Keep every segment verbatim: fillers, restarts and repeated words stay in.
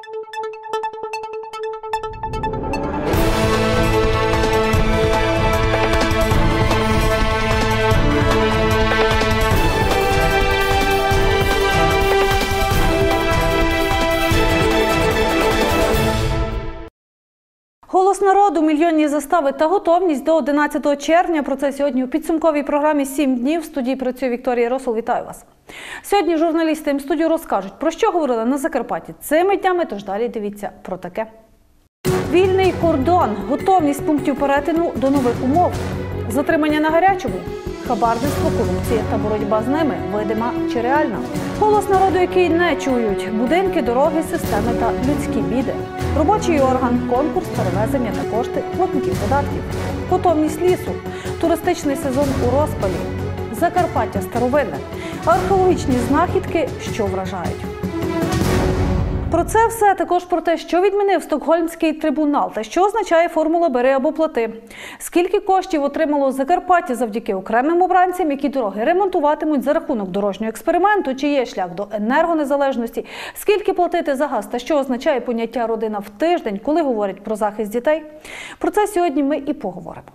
Голос народу, мільйонні застави та готовність до одинадцятого червня. Про це сьогодні у підсумковій програмі «Сім днів». В студії працює Вікторія Росол. Вітаю вас. Сьогодні журналісти М-студіо розкажуть, про що говорили на Закарпатті цими днями, тож далі дивіться про таке. Вільний кордон, готовність пунктів перетину до нових умов, затримання на гарячому, хабарництво, корупція та боротьба з ними – видима чи реальна. Голос народу, який не чують, будинки, дороги, системи та людські біди. Робочий орган, конкурс, перевезення та кошти платників податків. Готовність лісу, туристичний сезон у розпалі, Закарпаття старовинне, археологічні знахідки, що вражають. Про це все, також про те, що відмінив Стокгольмський трибунал та що означає формула «бери або плати». Скільки коштів отримало Закарпаття завдяки окремим обранцям, які дороги ремонтуватимуть за рахунок дорожнього експерименту, чи є шлях до енергонезалежності, скільки платити за газ та що означає поняття «родина в тиждень», коли говорять про захист дітей. Про це сьогодні ми і поговоримо.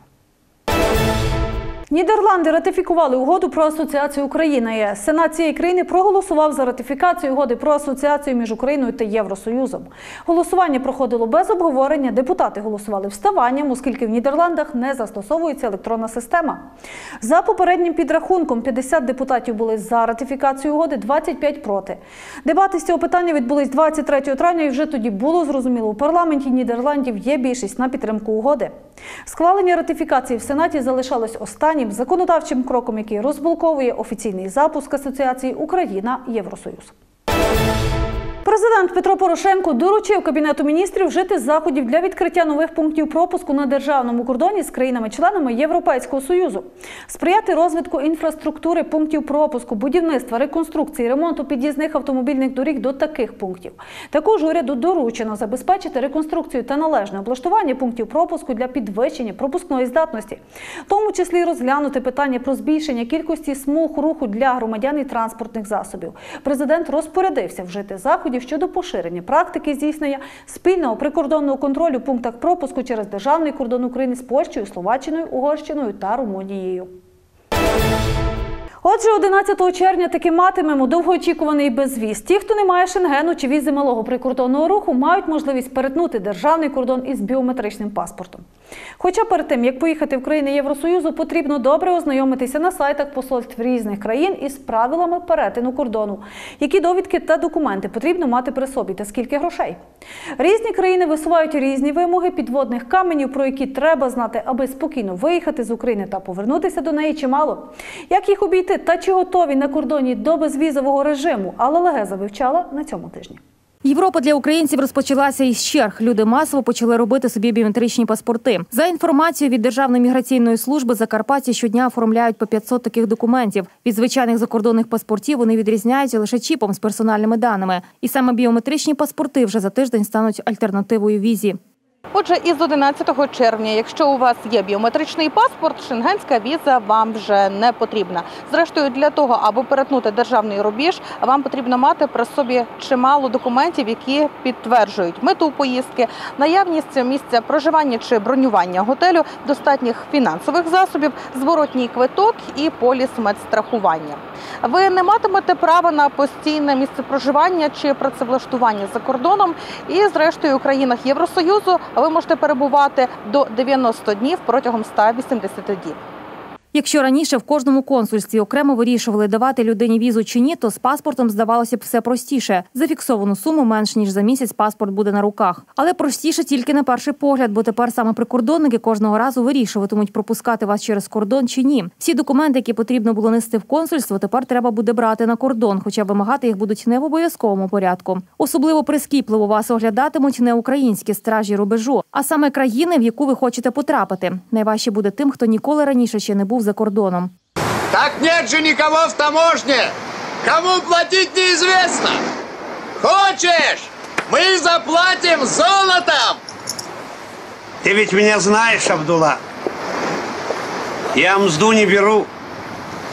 Нідерланди ратифікували угоду про асоціацію Україна-ЄС. Сенат цієї країни проголосував за ратифікацію угоди про асоціацію між Україною та Євросоюзом. Голосування проходило без обговорення. Депутати голосували вставанням, оскільки в Нідерландах не застосовується електронна система. За попереднім підрахунком, п'ятдесят депутатів були за ратифікацію угоди, двадцять п'ять проти. Дебати з цього питання відбулись двадцять третього травня, і вже тоді було зрозуміло, у парламенті Нідерландів є більшість на підтримку угоди. Схвалення ратифікації в Сенаті залишалось останнім законодавчим кроком, який розблоковує офіційний запуск асоціації Україна-Євросоюз. Президент Петро Порошенко доручив Кабінету міністрів вжити заходів для відкриття нових пунктів пропуску на державному кордоні з країнами-членами Європейського Союзу, сприяти розвитку інфраструктури пунктів пропуску, будівництва, реконструкції, ремонту під'їзних автомобільних доріг до таких пунктів. Також уряду доручено забезпечити реконструкцію та належне облаштування пунктів пропуску для підвищення пропускної здатності, в тому числі розглянути питання про збільшення кількості смуг руху для громадян і транспортних засобів. Президент розпорядився вжити заходів щодо поширення практики здійснення спільного прикордонного контролю в пунктах пропуску через державний кордон України з Польщею, Словаччиною, Угорщиною та Румунією. Отже, одинадцятого червня таки матимемо довгоочікуваний безвіз. Ті, хто не має шенгену чи візи малого прикордонного руху, мають можливість перетнути державний кордон із біометричним паспортом. Хоча перед тим, як поїхати в країни Євросоюзу, потрібно добре ознайомитися на сайтах посольств різних країн із правилами перетину кордону. Які довідки та документи потрібно мати при собі та скільки грошей. Різні країни висувають різні вимоги, підводних каменів, про які треба знати, аби спокійно виїхати з України та повернутися до неї, чимало. Як їх обійти та чи готові на кордоні до безвізового режиму, Алла Легеза вивчала на цьому тижні. Європа для українців розпочалася із черг. Люди масово почали робити собі біометричні паспорти. За інформацією від Державної міграційної служби, Закарпатті щодня оформляють по п'ятсот таких документів. Від звичайних закордонних паспортів вони відрізняються лише чіпом з персональними даними. І саме біометричні паспорти вже за тиждень стануть альтернативою візі. Отже, із одинадцятого червня, якщо у вас є біометричний паспорт, шенгенська віза вам вже не потрібна. Зрештою, для того, аби перетнути державний рубіж, вам потрібно мати при собі чимало документів, які підтверджують мету поїздки, наявність місця проживання чи бронювання готелю, достатніх фінансових засобів, зворотній квиток і поліс медстрахування. Ви не матимете права на постійне місце проживання чи працевлаштування за кордоном. І, зрештою, у країнах Євросоюзу ви можете перебувати до дев'яноста днів протягом ста вісімдесяти діб. Якщо раніше в кожному консульстві окремо вирішували, давати людині візу чи ні, то з паспортом здавалося б все простіше. За фіксовану суму менш ніж за місяць паспорт буде на руках. Але простіше тільки на перший погляд, бо тепер саме прикордонники кожного разу вирішуватимуть, пропускати вас через кордон чи ні. Всі документи, які потрібно було нести в консульство, тепер треба буде брати на кордон, хоча вимагати їх будуть не в обов'язковому порядку. Особливо прискіпливо вас оглядатимуть не українські стражі рубежу, а саме країни, в яку ви хочете потрапити. Найважче буде тим, хто ніколи раніше ще не був за кордоном. Так нет же никого в таможне! Кому платить неизвестно! Хочешь? Мы заплатим золотом! Ты ведь меня знаешь, Абдулла. Я мзду не беру.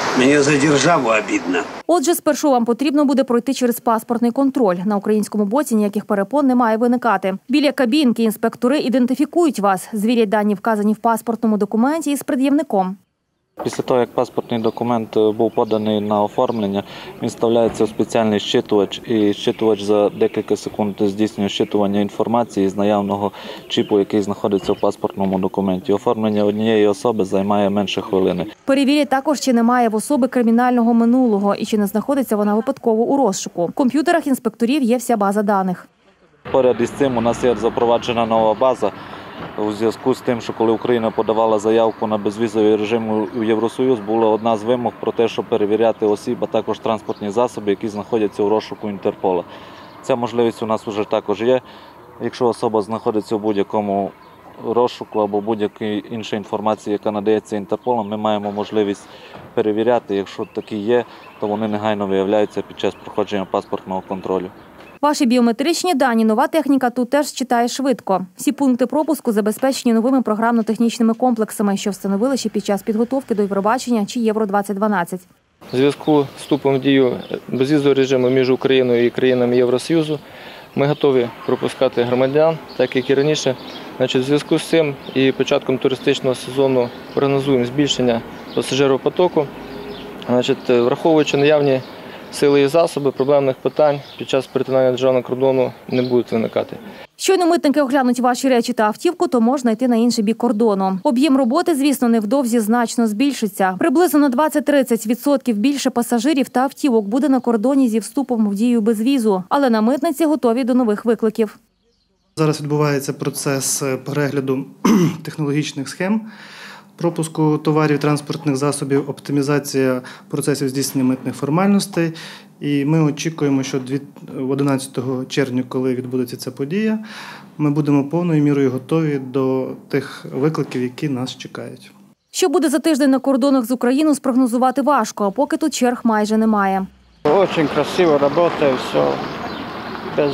Мне за державу обидно. Отже, спершу вам потрібно буде пройти через паспортний контроль. На українському боці ніяких перепон не має виникати. Біля кабінки інспектори ідентифікують вас, звірять дані, вказані в паспортному документі, із пред'явником. Після того, як паспортний документ був поданий на оформлення, він вставляється в спеціальний щитувач, і щитувач за декілька секунд здійснює щитування інформації з наявного чіпу, який знаходиться в паспортному документі. Оформлення однієї особи займає менше хвилини. Перевірять також, чи немає в особи кримінального минулого і чи не знаходиться вона випадково у розшуку. В комп'ютерах інспекторів є вся база даних. Поряд із цим у нас є запроваджена нова база. У зв'язку з тим, що коли Україна подавала заявку на безвізовий режим у Євросоюз, була одна з вимог про те, щоб перевіряти осіб, а також транспортні засоби, які знаходяться у розшуку Інтерпола. Ця можливість у нас вже також є. Якщо особа знаходиться у будь-якому розшуку або будь-якій іншій інформації, яка надається Інтерполом, ми маємо можливість перевіряти. Якщо такі є, то вони негайно виявляються під час проходження паспортного контролю. Ваші біометричні дані нова техніка тут теж читає швидко. Всі пункти пропуску забезпечені новими програмно-технічними комплексами, що встановили ще під час підготовки до Євробачення чи Євро двадцять дванадцять. У зв'язку з вступом в дію безвізового режиму між Україною і країнами Євросоюзу ми готові пропускати громадян, так як і раніше. Значить, у зв'язку з цим і початком туристичного сезону прогнозуємо збільшення пасажиропотоку. Значить, враховуючи наявні сили і засоби, проблемних питань під час перетинання державного кордону не будуть виникати. Щойно митники оглянуть ваші речі та автівку, то можна йти на інший бік кордону. Об'єм роботи, звісно, невдовзі значно збільшиться. Приблизно на двадцять-тридцять відсотків більше пасажирів та автівок буде на кордоні зі вступом в дію безвізу. Але на митниці готові до нових викликів. Зараз відбувається процес перегляду технологічних схем пропуску товарів, транспортних засобів, оптимізація процесів здійснення митних формальностей. І ми очікуємо, що одинадцятого червня, коли відбудеться ця подія, ми будемо повною мірою готові до тих викликів, які нас чекають. Що буде за тиждень на кордонах з Україною, спрогнозувати важко, а поки тут черг майже немає. Дуже красиво працює, все. Без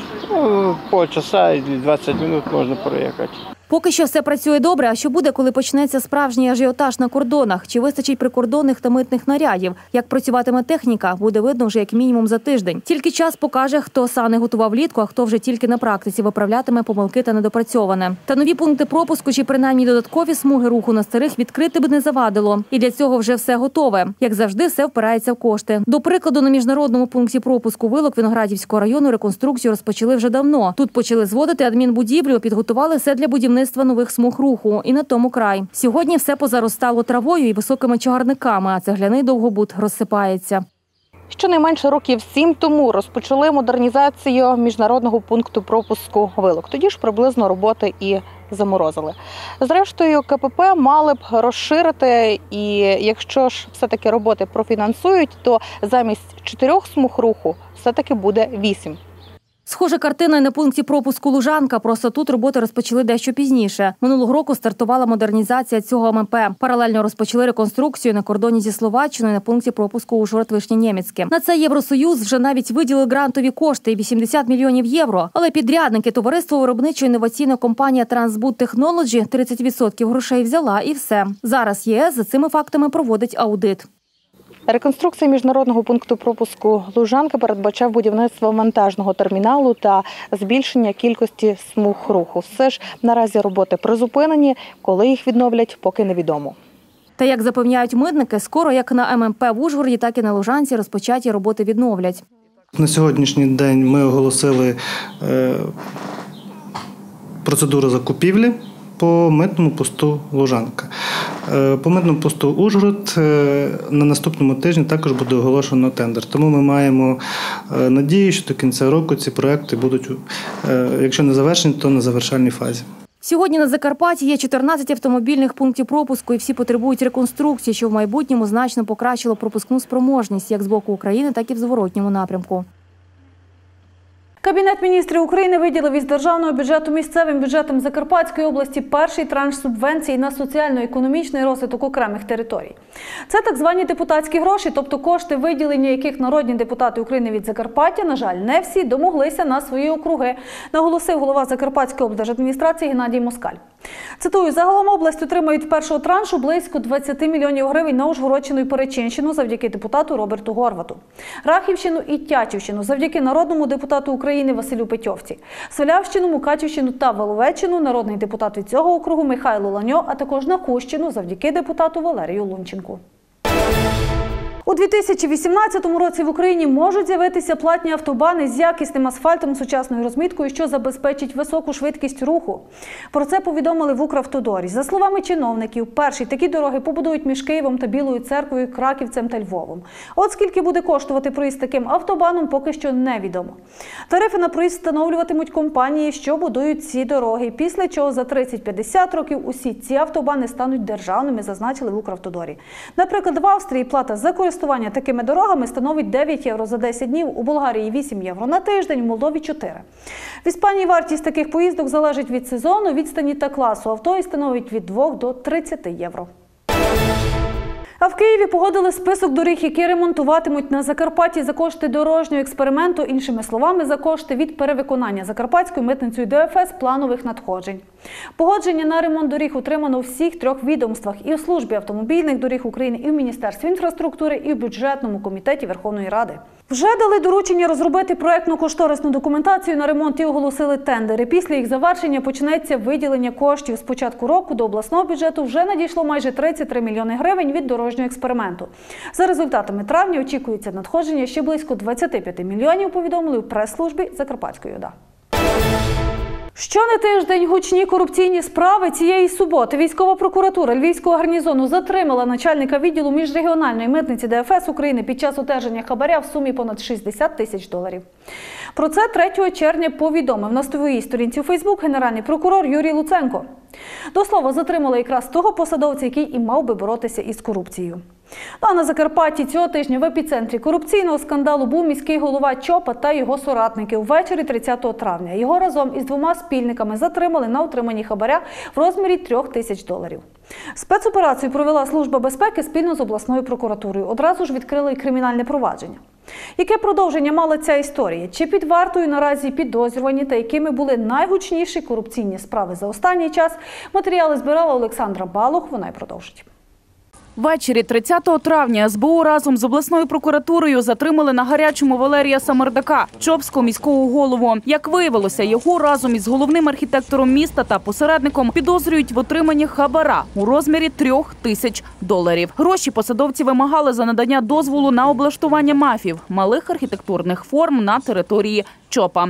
ну, полчаса і двадцять хвилин можна проїхати. Поки що все працює добре, а що буде, коли почнеться справжній ажіотаж на кордонах? Чи вистачить прикордонних та митних нарядів? Як працюватиме техніка, буде видно вже як мінімум за тиждень. Тільки час покаже, хто сани готував влітку, а хто вже тільки на практиці виправлятиме помилки та недопрацьоване. Та нові пункти пропуску чи принаймні додаткові смуги руху на старих відкрити б не завадило. І для цього вже все готове. Як завжди, все впирається в кошти. До прикладу, на міжнародному пункті пропуску Вилок Виноградівського району реконструкцію розпочали вже давно. Тут почали зводити адмінбудівлю, підготували все для будівництва нових смуг руху. І на тому край. Сьогодні все позаростало травою і високими чагарниками, а цегляний довгобуд розсипається. Щонайменше років сім тому розпочали модернізацію міжнародного пункту пропуску Вилок. Тоді ж приблизно роботи і заморозили. Зрештою, КПП мали б розширити, і якщо ж все-таки роботи профінансують, то замість чотирьох смуг руху все-таки буде вісім. Схожа картина на пункті пропуску Лужанка, просто тут роботи розпочали дещо пізніше. Минулого року стартувала модернізація цього МП. Паралельно розпочали реконструкцію на кордоні зі Словаччиною на пункті пропуску Ужгород-Вишнє-Нємецьке. На це Євросоюз вже навіть виділив грантові кошти – вісімдесят мільйонів євро. Але підрядники, товариство виробничо-інноваційна компанія Transbud Technology тридцять відсотків грошей взяла і все. Зараз ЄС за цими фактами проводить аудит. Реконструкція міжнародного пункту пропуску Лужанка передбачав будівництво вантажного терміналу та збільшення кількості смуг руху. Все ж наразі роботи призупинені, коли їх відновлять, поки невідомо. Та, як запевняють митники, скоро як на ММП в Ужгороді, так і на Лужанці розпочаті роботи відновлять. На сьогоднішній день ми оголосили е, процедуру закупівлі по митному посту Лужанка. По митному посту Ужгород на наступному тижні також буде оголошено тендер. Тому ми маємо надію, що до кінця року ці проекти будуть, якщо не завершені, то на завершальній фазі. Сьогодні на Закарпатті є чотирнадцять автомобільних пунктів пропуску і всі потребують реконструкції, що в майбутньому значно покращило пропускну спроможність як з боку України, так і в зворотньому напрямку. Кабінет міністрів України виділив із державного бюджету місцевим бюджетам Закарпатської області перший транш субвенцій на соціально-економічний розвиток окремих територій. Це так звані депутатські гроші, тобто кошти, виділення яких народні депутати України від Закарпаття, на жаль, не всі домоглися на свої округи, наголосив голова Закарпатської облдержадміністрації Геннадій Москаль. Цитую, загалом область отримають першого траншу близько двадцяти мільйонів гривень на Ужгородщину і Перечинщину завдяки депутату Роберту Горвату, Рахівщину і Тячівщину завдяки народному депутату України Василю Петьовці, Свалявщину, Мукачівщину та Воловеччину народний депутат від цього округу Михайло Ланьо, а також на Кущину завдяки депутату Валерію Лунченку. У дві тисячі вісімнадцятому році в Україні можуть з'явитися платні автобани з якісним асфальтом, сучасною розміткою, що забезпечить високу швидкість руху. Про це повідомили в Укравтодорі. За словами чиновників, перші такі дороги побудують між Києвом та Білою Церквою, Краківцем та Львовом. От скільки буде коштувати проїзд таким автобаном, поки що невідомо. Тарифи на проїзд встановлюватимуть компанії, що будують ці дороги. Після чого за тридцять-п'ятдесят років усі ці автобани стануть державними, зазначили в Укравтодорі. Наприклад, в Австрії плата за користування Користування такими дорогами становить дев'ять євро за десять днів, у Болгарії вісім євро на тиждень, у Молдові чотири. В Іспанії вартість таких поїздок залежить від сезону, відстані та класу авто і становить від двох до тридцяти євро. А в Києві погодили список доріг, які ремонтуватимуть на Закарпатті за кошти дорожнього експерименту, іншими словами, за кошти від перевиконання Закарпатською митницею ДФС планових надходжень. Погодження на ремонт доріг отримано у всіх трьох відомствах – і у Службі автомобільних доріг України, і в Міністерстві інфраструктури, і в бюджетному комітеті Верховної Ради. Вже дали доручення розробити проектно-кошторисну документацію на ремонт і оголосили тендери. Після їх завершення почнеться виділення коштів. З початку року до обласного бюджету вже надійшло майже тридцять три мільйони гривень від дорожнього експерименту. За результатами травня очікується надходження ще близько двадцяти п'яти мільйонів, повідомили у прес-службі Закарпатської ОДА. Що не тиждень гучні корупційні справи, цієї суботи військова прокуратура Львівського гарнізону затримала начальника відділу міжрегіональної митниці ДФС України під час одержання хабаря в сумі понад шістдесят тисяч доларів. Про це третього червня повідомив на своїй сторінці у Фейсбук генеральний прокурор Юрій Луценко. До слова, затримали якраз того посадовця, який і мав би боротися із корупцією. Ну, а на Закарпатті цього тижня в епіцентрі корупційного скандалу був міський голова ЧОПа та його соратники. Ввечері тридцятого травня його разом із двома спільниками затримали на отриманні хабаря в розмірі трьох тисяч доларів. Спецоперацію провела Служба безпеки спільно з обласною прокуратурою. Одразу ж відкрили і кримінальне провадження. Яке продовження мала ця історія? Чи під вартою наразі підозрювані та якими були найгучніші корупційні справи за останній час? Матеріали збирала Олександра Балух, вона й продовжить. Ввечері тридцятого травня ес бе у разом з обласною прокуратурою затримали на гарячому Валерія Самардака, чопського міського голову. Як виявилося, його разом із головним архітектором міста та посередником підозрюють в отриманні хабара у розмірі трьох тисяч доларів. Гроші посадовці вимагали за надання дозволу на облаштування мафів – малих архітектурних форм на території ЧОПа.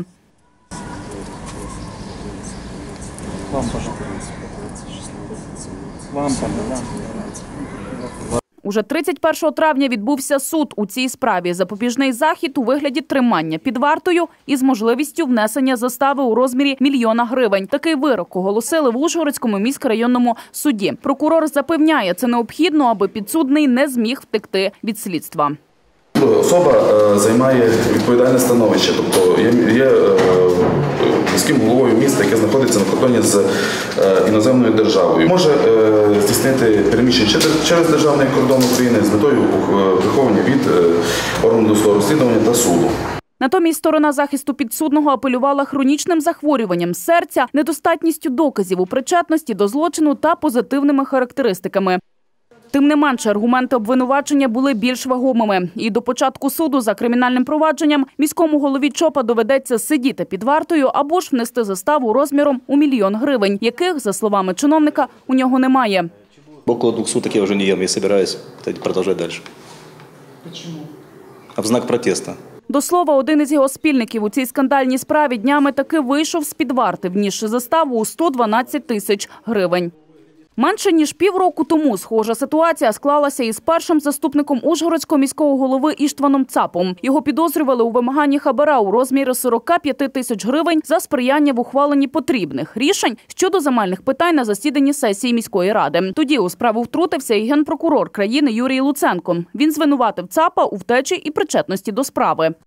Уже тридцять першого травня відбувся суд у цій справі. Запобіжний захід у вигляді тримання під вартою із можливістю внесення застави у розмірі мільйона гривень. Такий вирок оголосили в Ужгородському міськрайонному суді. Прокурор запевняє, це необхідно, аби підсудний не зміг втекти від слідства. Особа е, займає відповідальне становище, тобто є, є е, міським головою міста, яке знаходиться на кордоні з е, іноземною державою. Може е, здійснити переміщення через, через державний кордон України з метою приховування від е, органу досудового розслідування та суду. Натомість сторона захисту підсудного апелювала хронічним захворюванням серця, недостатністю доказів у причетності до злочину та позитивними характеристиками. Тим не менше, аргументи обвинувачення були більш вагомими. І до початку суду за кримінальним провадженням міському голові ЧОПа доведеться сидіти під вартою або ж внести заставу розміром у мільйон гривень, яких, за словами чиновника, у нього немає. Около двух суток я уже не ем, я собираюсь продолжать дальше. Почему? А в знак протеста. До слова, один із його спільників у цій скандальній справі днями таки вийшов з-під варти, внісши заставу у сто дванадцять тисяч гривень. Менше ніж півроку тому схожа ситуація склалася із першим заступником Ужгородського міського голови Іштваном Цапом. Його підозрювали у вимаганні хабара у розмірі сорока п'яти тисяч гривень за сприяння в ухваленні потрібних рішень щодо земельних питань на засіданні сесії міської ради. Тоді у справу втрутився і генпрокурор країни Юрій Луценко. Він звинуватив Цапа у втечі і причетності до справи.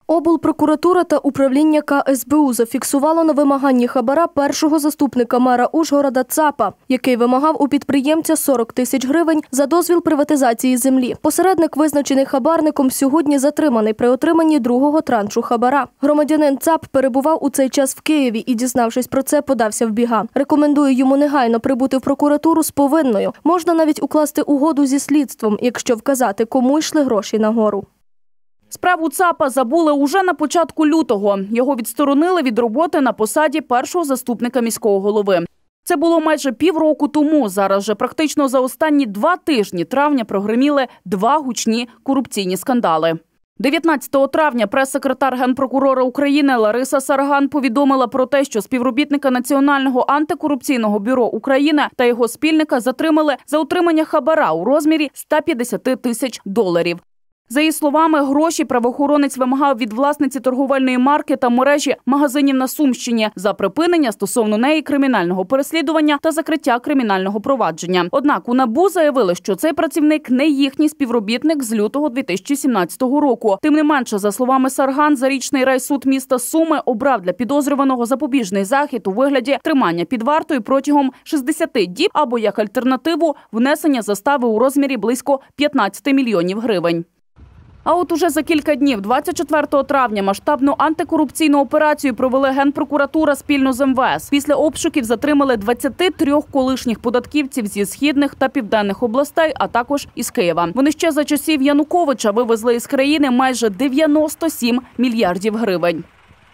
Облпрокуратура та управління К С Б У зафіксувало на вимаганні хабара першого заступника мера Ужгорода Цапа, який вимагав у підприємця сорок тисяч гривень за дозвіл приватизації землі. Посередник, визначений хабарником, сьогодні затриманий при отриманні другого траншу хабара. Громадянин Цап перебував у цей час в Києві і, дізнавшись про це, подався в біга. Рекомендую йому негайно прибути в прокуратуру з повинною. Можна навіть укласти угоду зі слідством, якщо вказати, кому йшли гроші нагору. Справу Цапа забули уже на початку лютого. Його відсторонили від роботи на посаді першого заступника міського голови. Це було майже півроку тому. Зараз же практично за останні два тижні травня прогреміли два гучні корупційні скандали. дев'ятнадцятого травня прес-секретар Генпрокурора України Лариса Сарган повідомила про те, що співробітника Національного антикорупційного бюро України та його спільника затримали за отримання хабара у розмірі ста п'ятдесят тисяч доларів. За її словами, гроші правоохоронець вимагав від власниці торговельної марки та мережі магазинів на Сумщині за припинення стосовно неї кримінального переслідування та закриття кримінального провадження. Однак у НАБУ заявили, що цей працівник не їхній співробітник з лютого дві тисячі сімнадцятого року. Тим не менше, за словами Сарган, зарічний райсуд міста Суми обрав для підозрюваного запобіжний захід у вигляді тримання під вартою протягом шістдесяти діб або як альтернативу внесення застави у розмірі близько п'ятнадцяти мільйонів гривень. А от уже за кілька днів, двадцять четвертого травня, масштабну антикорупційну операцію провели Генпрокуратура спільно з Ем Ве Ес. Після обшуків затримали двадцять три колишніх податківців зі східних та південних областей, а також із Києва. Вони ще за часів Януковича вивезли із країни майже дев'яносто сім мільярдів гривень.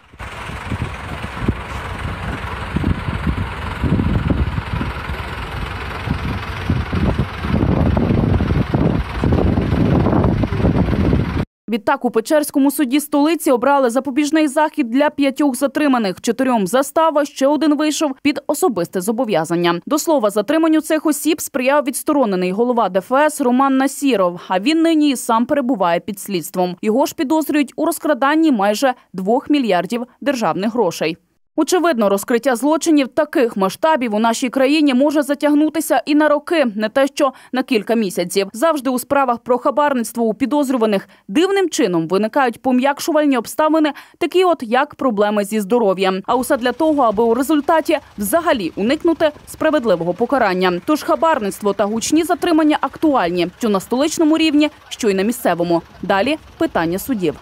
Відтак у Печерському суді столиці обрали запобіжний захід для п'ятьох затриманих. Чотирьом застава, ще один вийшов під особисте зобов'язання. До слова, затриманню цих осіб сприяв відсторонений голова Де Фе Ес Роман Насіров, а він нині і сам перебуває під слідством. Його ж підозрюють у розкраданні майже двох мільярдів державних грошей. Очевидно, розкриття злочинів таких масштабів у нашій країні може затягнутися і на роки, не те що на кілька місяців. Завжди у справах про хабарництво у підозрюваних дивним чином виникають пом'якшувальні обставини, такі от як проблеми зі здоров'ям. А усе для того, аби у результаті взагалі уникнути справедливого покарання. Тож хабарництво та гучні затримання актуальні, що на столичному рівні, що й на місцевому. Далі питання судів.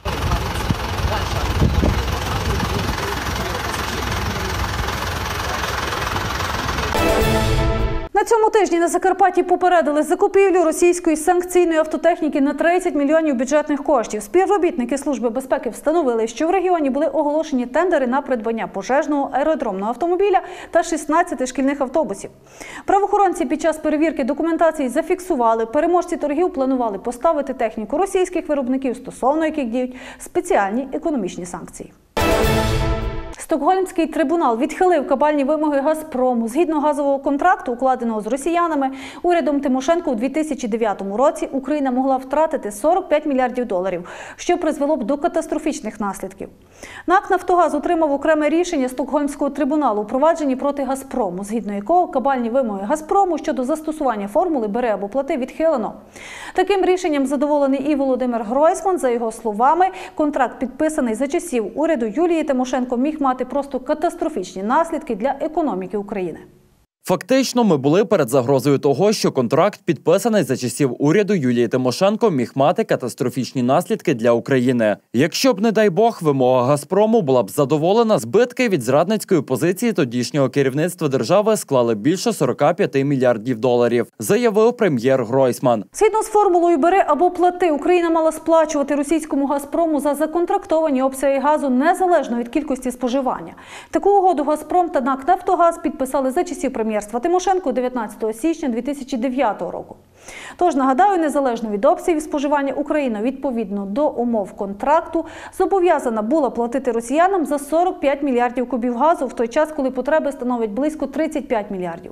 На цьому тижні на Закарпатті попередили закупівлю російської санкційної автотехніки на тридцять мільйонів бюджетних коштів. Співробітники Служби безпеки встановили, що в регіоні були оголошені тендери на придбання пожежного аеродромного автомобіля та шістнадцяти шкільних автобусів. Правоохоронці під час перевірки документації зафіксували, переможці торгів планували поставити техніку російських виробників, стосовно яких діють спеціальні економічні санкції. Стокгольмський трибунал відхилив кабальні вимоги «Газпрому». Згідно газового контракту, укладеного з росіянами, урядом Тимошенко у дві тисячі дев'ятому році Україна могла втратити сорок п'ять мільярдів доларів, що призвело б до катастрофічних наслідків. НАК «Нафтогаз» отримав окреме рішення Стокгольмського трибуналу у провадженні проти «Газпрому», згідно якого кабальні вимоги «Газпрому» щодо застосування формули «бери або плати» відхилено. Таким рішенням задоволений і Володимир Гройсман. За його словами, контракт, підписаний за часів уряду Юлії Тимошенко, міг мати просто катастрофічні наслідки для економіки України. Фактично, ми були перед загрозою того, що контракт, підписаний за часів уряду Юлії Тимошенко, міг мати катастрофічні наслідки для України. Якщо б, не дай Бог, вимога «Газпрому» була б задоволена, збитки від зрадницької позиції тодішнього керівництва держави склали більше сорока п'яти мільярдів доларів, заявив прем'єр Гройсман. Згідно з формулою «бери або плати», Україна мала сплачувати російському «Газпрому» за законтрактовані обсяги газу незалежно від кількості споживання. Таку угоду «Газпром» та НАК «Нафтогаз» підписали за часів прем'єр Тимошенко дев'ятнадцятого січня дві тисячі дев'ятого року. Тож, нагадаю, незалежно від обсягів споживання, Україна відповідно до умов контракту зобов'язана була платити росіянам за сорок п'ять мільярдів кубів газу, в той час, коли потреби становить близько тридцять п'ять мільярдів.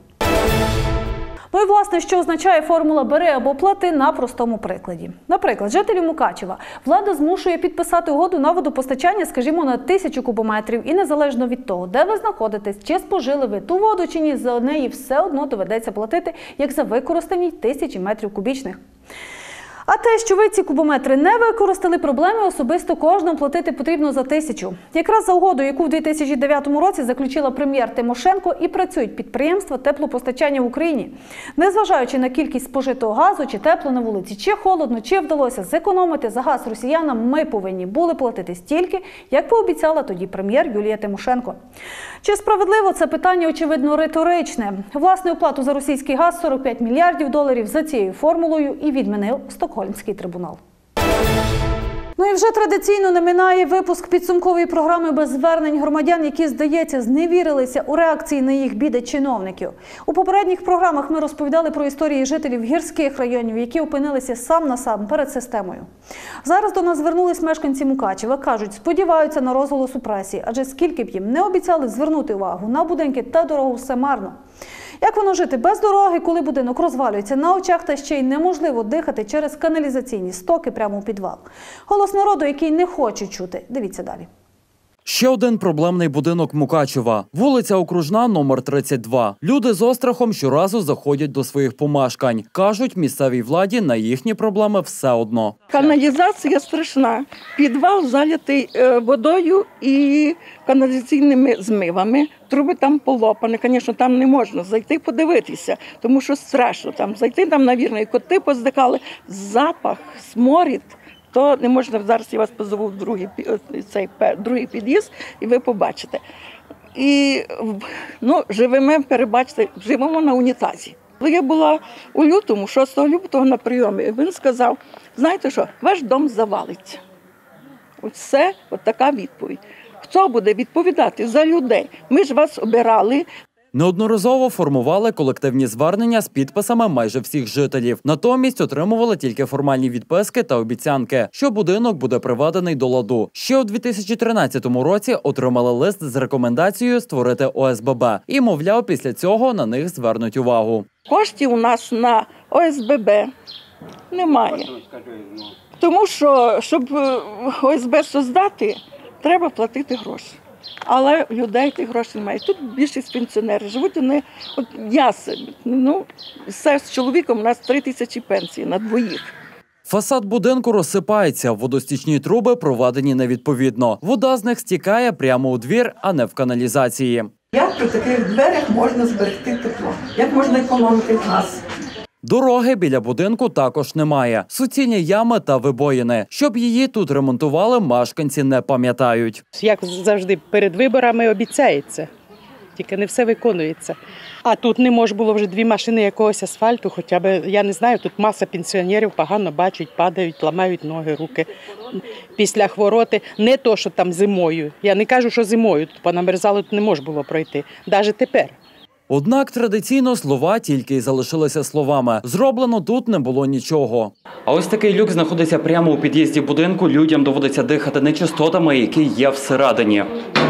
Ну і, власне, що означає формула «бери або плати» на простому прикладі. Наприклад, жителів Мукачева влада змушує підписати угоду на водопостачання, скажімо, на тисячу кубометрів, і незалежно від того, де ви знаходитесь, чи спожили ви ту воду, чи ні, за неї все одно доведеться платити, як за використані тисячі метрів кубічних. А те, що ви ці кубометри не використали, проблеми особисто кожному платити потрібно за тисячу. Якраз за угодою, яку в дві тисячі дев'ятому році заключила прем'єр Тимошенко, і працюють підприємства теплопостачання в Україні. Незважаючи на кількість спожитого газу, чи тепло на вулиці, чи холодно, чи вдалося зекономити за газ росіянам, ми повинні були платити стільки, як пообіцяла тоді прем'єр Юлія Тимошенко. Чи справедливо? Це питання, очевидно, риторичне. Власне, оплату за російський газ – сорок п'ять мільярдів доларів за цією формулою і відмінив Стокгольмський трибунал. Ну і вже традиційно не минає випуск підсумкової програми без звернень громадян, які, здається, зневірилися у реакції на їх біди чиновників. У попередніх програмах ми розповідали про історії жителів гірських районів, які опинилися сам на сам перед системою. Зараз до нас звернулись мешканці Мукачева. Кажуть, сподіваються на розголос у пресі, адже скільки б їм не обіцяли звернути увагу на будинки та дорогу, все марно. Як воно жити без дороги, коли будинок розвалюється на очах, та ще й неможливо дихати через каналізаційні стоки прямо у підвал? Голос народу, який не хоче чути. Дивіться далі. Ще один проблемний будинок Мукачева. Вулиця Окружна, номер тридцять два. Люди з острахом щоразу заходять до своїх помешкань. Кажуть, місцевій владі на їхні проблеми все одно. Каналізація страшна. Підвал залитий водою і каналізаційними змивами. Труби там полопані. Звісно, там не можна зайти подивитися, тому що страшно там зайти. Там, навірно, і коти поздихали. Запах, сморід. То не можна, зараз я вас позову в другий, цей, другий під'їзд, і ви побачите. І, ну, живемо, перебачте, живемо на унітазі. Коли я була у лютому, шостого лютого на прийомі, він сказав, знаєте що, ваш дом завалиться. Оце, от така відповідь. Хто буде відповідати за людей? Ми ж вас обирали. Неодноразово формували колективні звернення з підписами майже всіх жителів. Натомість отримували тільки формальні відписки та обіцянки, що будинок буде приведений до ладу. Ще у дві тисячі тринадцятому році отримали лист з рекомендацією створити О С Б Б. І, мовляв, після цього на них звернуть увагу. Коштів у нас на О С Б Б немає. Тому що, щоб О С Б создати, треба платити гроші. Але людей тих грошей немає. Тут більшість пенсіонерів живуть вони, от я, ну, все з чоловіком, у нас три тисячі пенсій на двоїх. Фасад будинку розсипається, водостічні труби проведені невідповідно. Вода з них стікає прямо у двір, а не в каналізації. Як при таких дверях можна зберегти тепло? Як можна економити газ? Дороги біля будинку також немає. Суцільні ями та вибоїни. Щоб її тут ремонтували, мешканці не пам'ятають. Як завжди перед виборами обіцяється, тільки не все виконується. А тут не може було вже дві машини якогось асфальту, хоча б, я не знаю, тут маса пенсіонерів погано бачать, падають, ламають ноги, руки. Після хвороти, не то, що там зимою. Я не кажу, що зимою, тут понамерзало, тут не може було пройти, навіть тепер. Однак традиційно слова тільки й залишилися словами. Зроблено тут не було нічого. А ось такий люк знаходиться прямо у під'їзді будинку. Людям доводиться дихати нечистотами, які є всередині.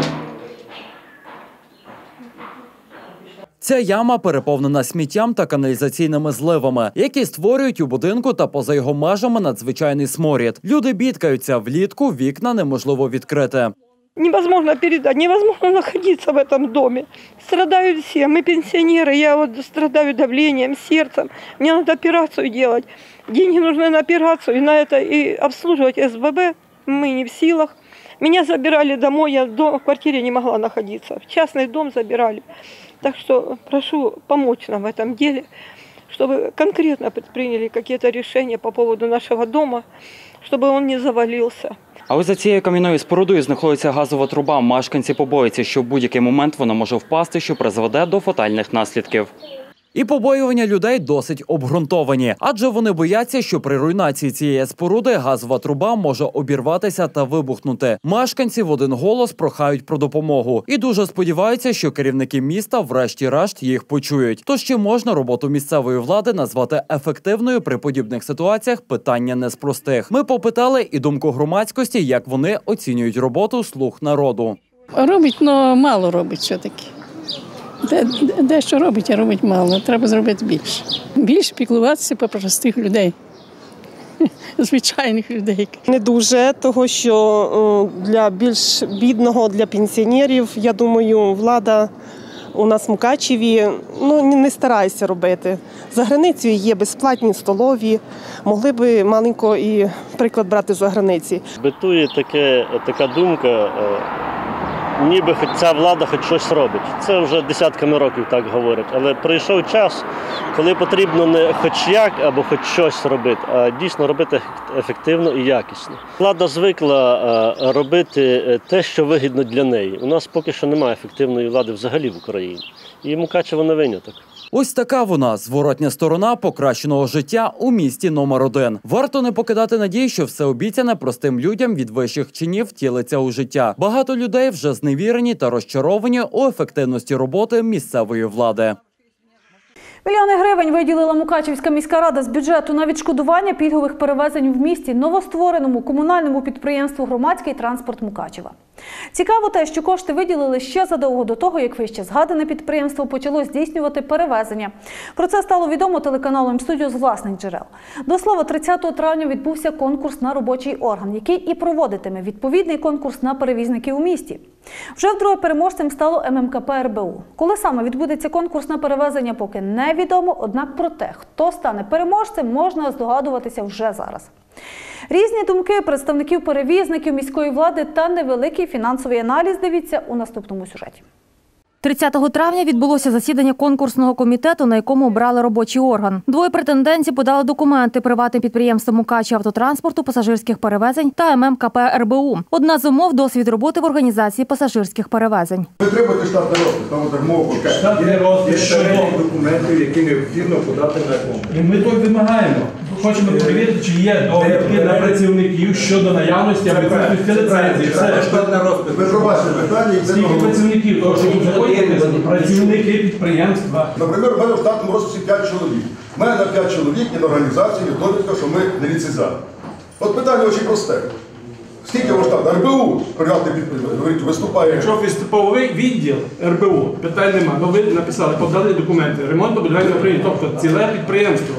Ця яма переповнена сміттям та каналізаційними зливами, які створюють у будинку та поза його межами надзвичайний сморід. Люди бідкаються, влітку вікна неможливо відкрити. Невозможно передать, невозможно находиться в этом доме. Страдают все. Мы пенсионеры, я вот страдаю давлением, сердцем. Мне надо операцию делать. Деньги нужны на операцию, и на это и обслуживать С Б Б мы не в силах. Меня забирали домой, я в квартире не могла находиться. В частный дом забирали. Так что прошу помочь нам в этом деле, чтобы конкретно предприняли какие-то решения по поводу нашего дома, чтобы он не завалился. А ось за цією кам'яною спорудою знаходиться газова труба. Мешканці побоюються, що в будь-який момент вона може впасти, що призведе до фатальних наслідків. І побоювання людей досить обґрунтовані, адже вони бояться, що при руйнації цієї споруди газова труба може обірватися та вибухнути. Мешканці в один голос прохають про допомогу і дуже сподіваються, що керівники міста врешті-решт їх почують. Тож чи можна роботу місцевої влади назвати ефективною при подібних ситуаціях, питання не з простих. Ми попитали і думку громадськості, як вони оцінюють роботу «Слуг народу». Робить, але мало робить все-таки. Дещо робить, а робить мало. Треба зробити більше. Більше піклуватися про простих людей, звичайних людей. Не дуже, того що для більш бідного, для пенсіонерів, я думаю, влада у нас в Мукачеві ну, не стараються робити. За границею є безплатні столові, могли б маленько і приклад брати за границі. Битує таке, така думка, ніби хоч ця влада хоч щось робить. Це вже десятками років так говорять. Але прийшов час, коли потрібно не хоч як або хоч щось робити, а дійсно робити ефективно і якісно. Влада звикла робити те, що вигідно для неї. У нас поки що немає ефективної влади взагалі в Україні. І Мукачево не виняток. Ось така вона, зворотня сторона покращеного життя у місті номер один. Варто не покидати надії, що все обіцяне простим людям від вищих чинів втілиться у життя. Багато людей вже зневірені та розчаровані у ефективності роботи місцевої влади. Мільйони гривень виділила Мукачівська міська рада з бюджету на відшкодування пільгових перевезень в місті новоствореному комунальному підприємству «Громадський транспорт Мукачева». Цікаво те, що кошти виділили ще задовго до того, як вище згадане підприємство почало здійснювати перевезення. Про це стало відомо телеканалу М-студіо з власних джерел. До слова, тридцятого травня відбувся конкурс на робочий орган, який і проводитиме відповідний конкурс на перевізники у місті. Вже вдруге переможцем стало Ем Ем Ка Пе Ер Бе У. Коли саме відбудеться конкурс на перевезення, поки невідомо, однак про те, хто стане переможцем, можна здогадуватися вже зараз. Різні думки представників перевізників, міської влади та невеликий фінансовий аналіз дивіться у наступному сюжеті. тридцятого травня відбулося засідання конкурсного комітету, на якому обрали робочий орган. Двоє претендентів подали документи приватним підприємствам Мукачевавтотранспорту, пасажирських перевезень та Ем Ем Ка Пе Ер Бе У. Одна з умов – досвід роботи в організації пасажирських перевезень. Ви требуєте штатний розпис, там от мова. Штатний розпис щодо документів, які необхідно подати на конкурс. І ми то вимагаємо. Хочемо перевірити, чи є довідки на працівників щодо наявності або відсутності ліцензії. Все. Штатний розпис. Ви пробачте питання. Скільки працівників? Тому що тут працівники підприємства. Наприклад, у мене в штатному розписі п'ять чоловік. У мене на п'ять чоловік і на організації є довідка, що ми не ліцензіанти. От питання дуже просте. Скільки ваш штат? Ер Бе У, приватний підприємство, виступає. Якщо військовий відділ Ер Бе У, питань нема. Ну ви написали, подали документи, ремонт будівельного управління, тобто ціле підприємство.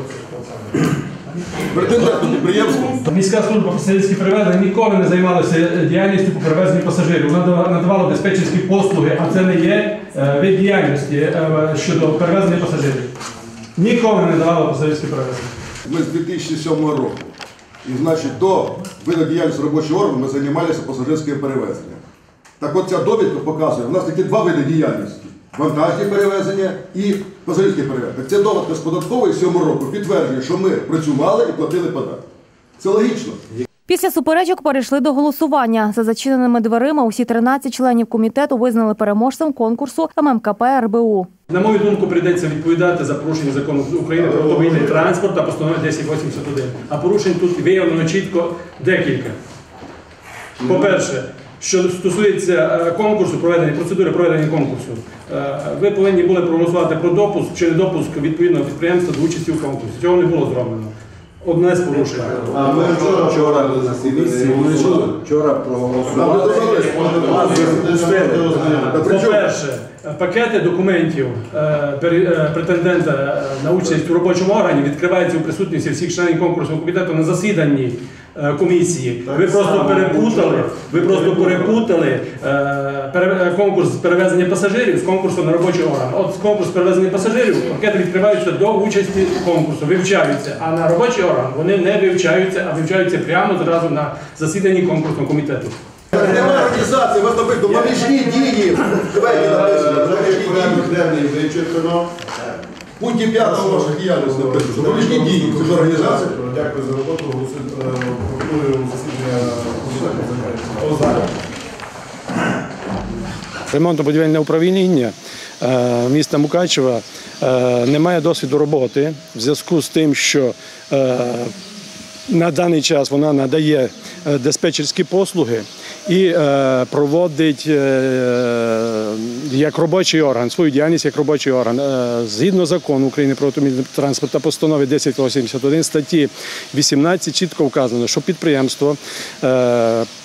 Міська служба пасажирських перевезень ніколи не займалася діяльністю по перевезенню пасажирів. Вона надавала диспетчерські послуги, а це не є вид діяльності щодо перевезення пасажирів. Ніколи не давала пасажирські перевезення. Ми з дві тисячі сьомого року. І, значить, до виду діяльності робочого органу ми займалися пасажирським перевезенням. Так от ця довідка показує, у нас такі два види діяльності. Вантажні перевезення і пасажирські перевезення. Ця довідка з податкової сьомого року підтверджує, що ми працювали і платили податки. Це логічно. Після суперечок перейшли до голосування. За зачиненими дверима усі тринадцять членів комітету визнали переможцем конкурсу Ем Ем Ка Пе Ер Бе У. На мою думку, прийдеться відповідати за порушення закону України про автомобільний транспорт та постанови десять вісімдесят один. А порушень тут виявлено чітко декілька. По-перше, що стосується конкурсу, проведення, процедури проведення конкурсу, ви повинні були проголосувати про допуск чи недопуск відповідного підприємства до участі у конкурсі. Цього не було зроблено. Одне з порушень. А ми вчора, вчора на засіданні, вчора проголосували. По-перше, пакети документів претендента на участь у робочому органі відкриваються у присутності всіх членів конкурсного комітету на засіданні комісії. Ви просто перепутали, ви просто перепутали конкурс перевезення пасажирів з конкурсом на робочий орган. От з конкурсу перевезення пасажирів пакети відкриваються до участі конкурсу, вивчаються, а на робочий орган вони не вивчаються, а вивчаються прямо зразу на засіданні конкурсного комітету. Немає організації, у вас написано, поміжні дії. Давайте написано, поміжні дії. В пункті п'ятого вашої діяльності написано, поміжні дії. Це ж організація. Дякую за роботу. Пропоную засідання. Ремонтно-будівельне управління міста Мукачева не має досвіду роботи в зв'язку з тим, що на даний час вона надає диспетчерські послуги і проводить як робочий орган, свою діяльність як робочий орган. Згідно закону України про автомобільний транспорт та постанови десять вісімдесят один статті вісімнадцять чітко вказано, що підприємство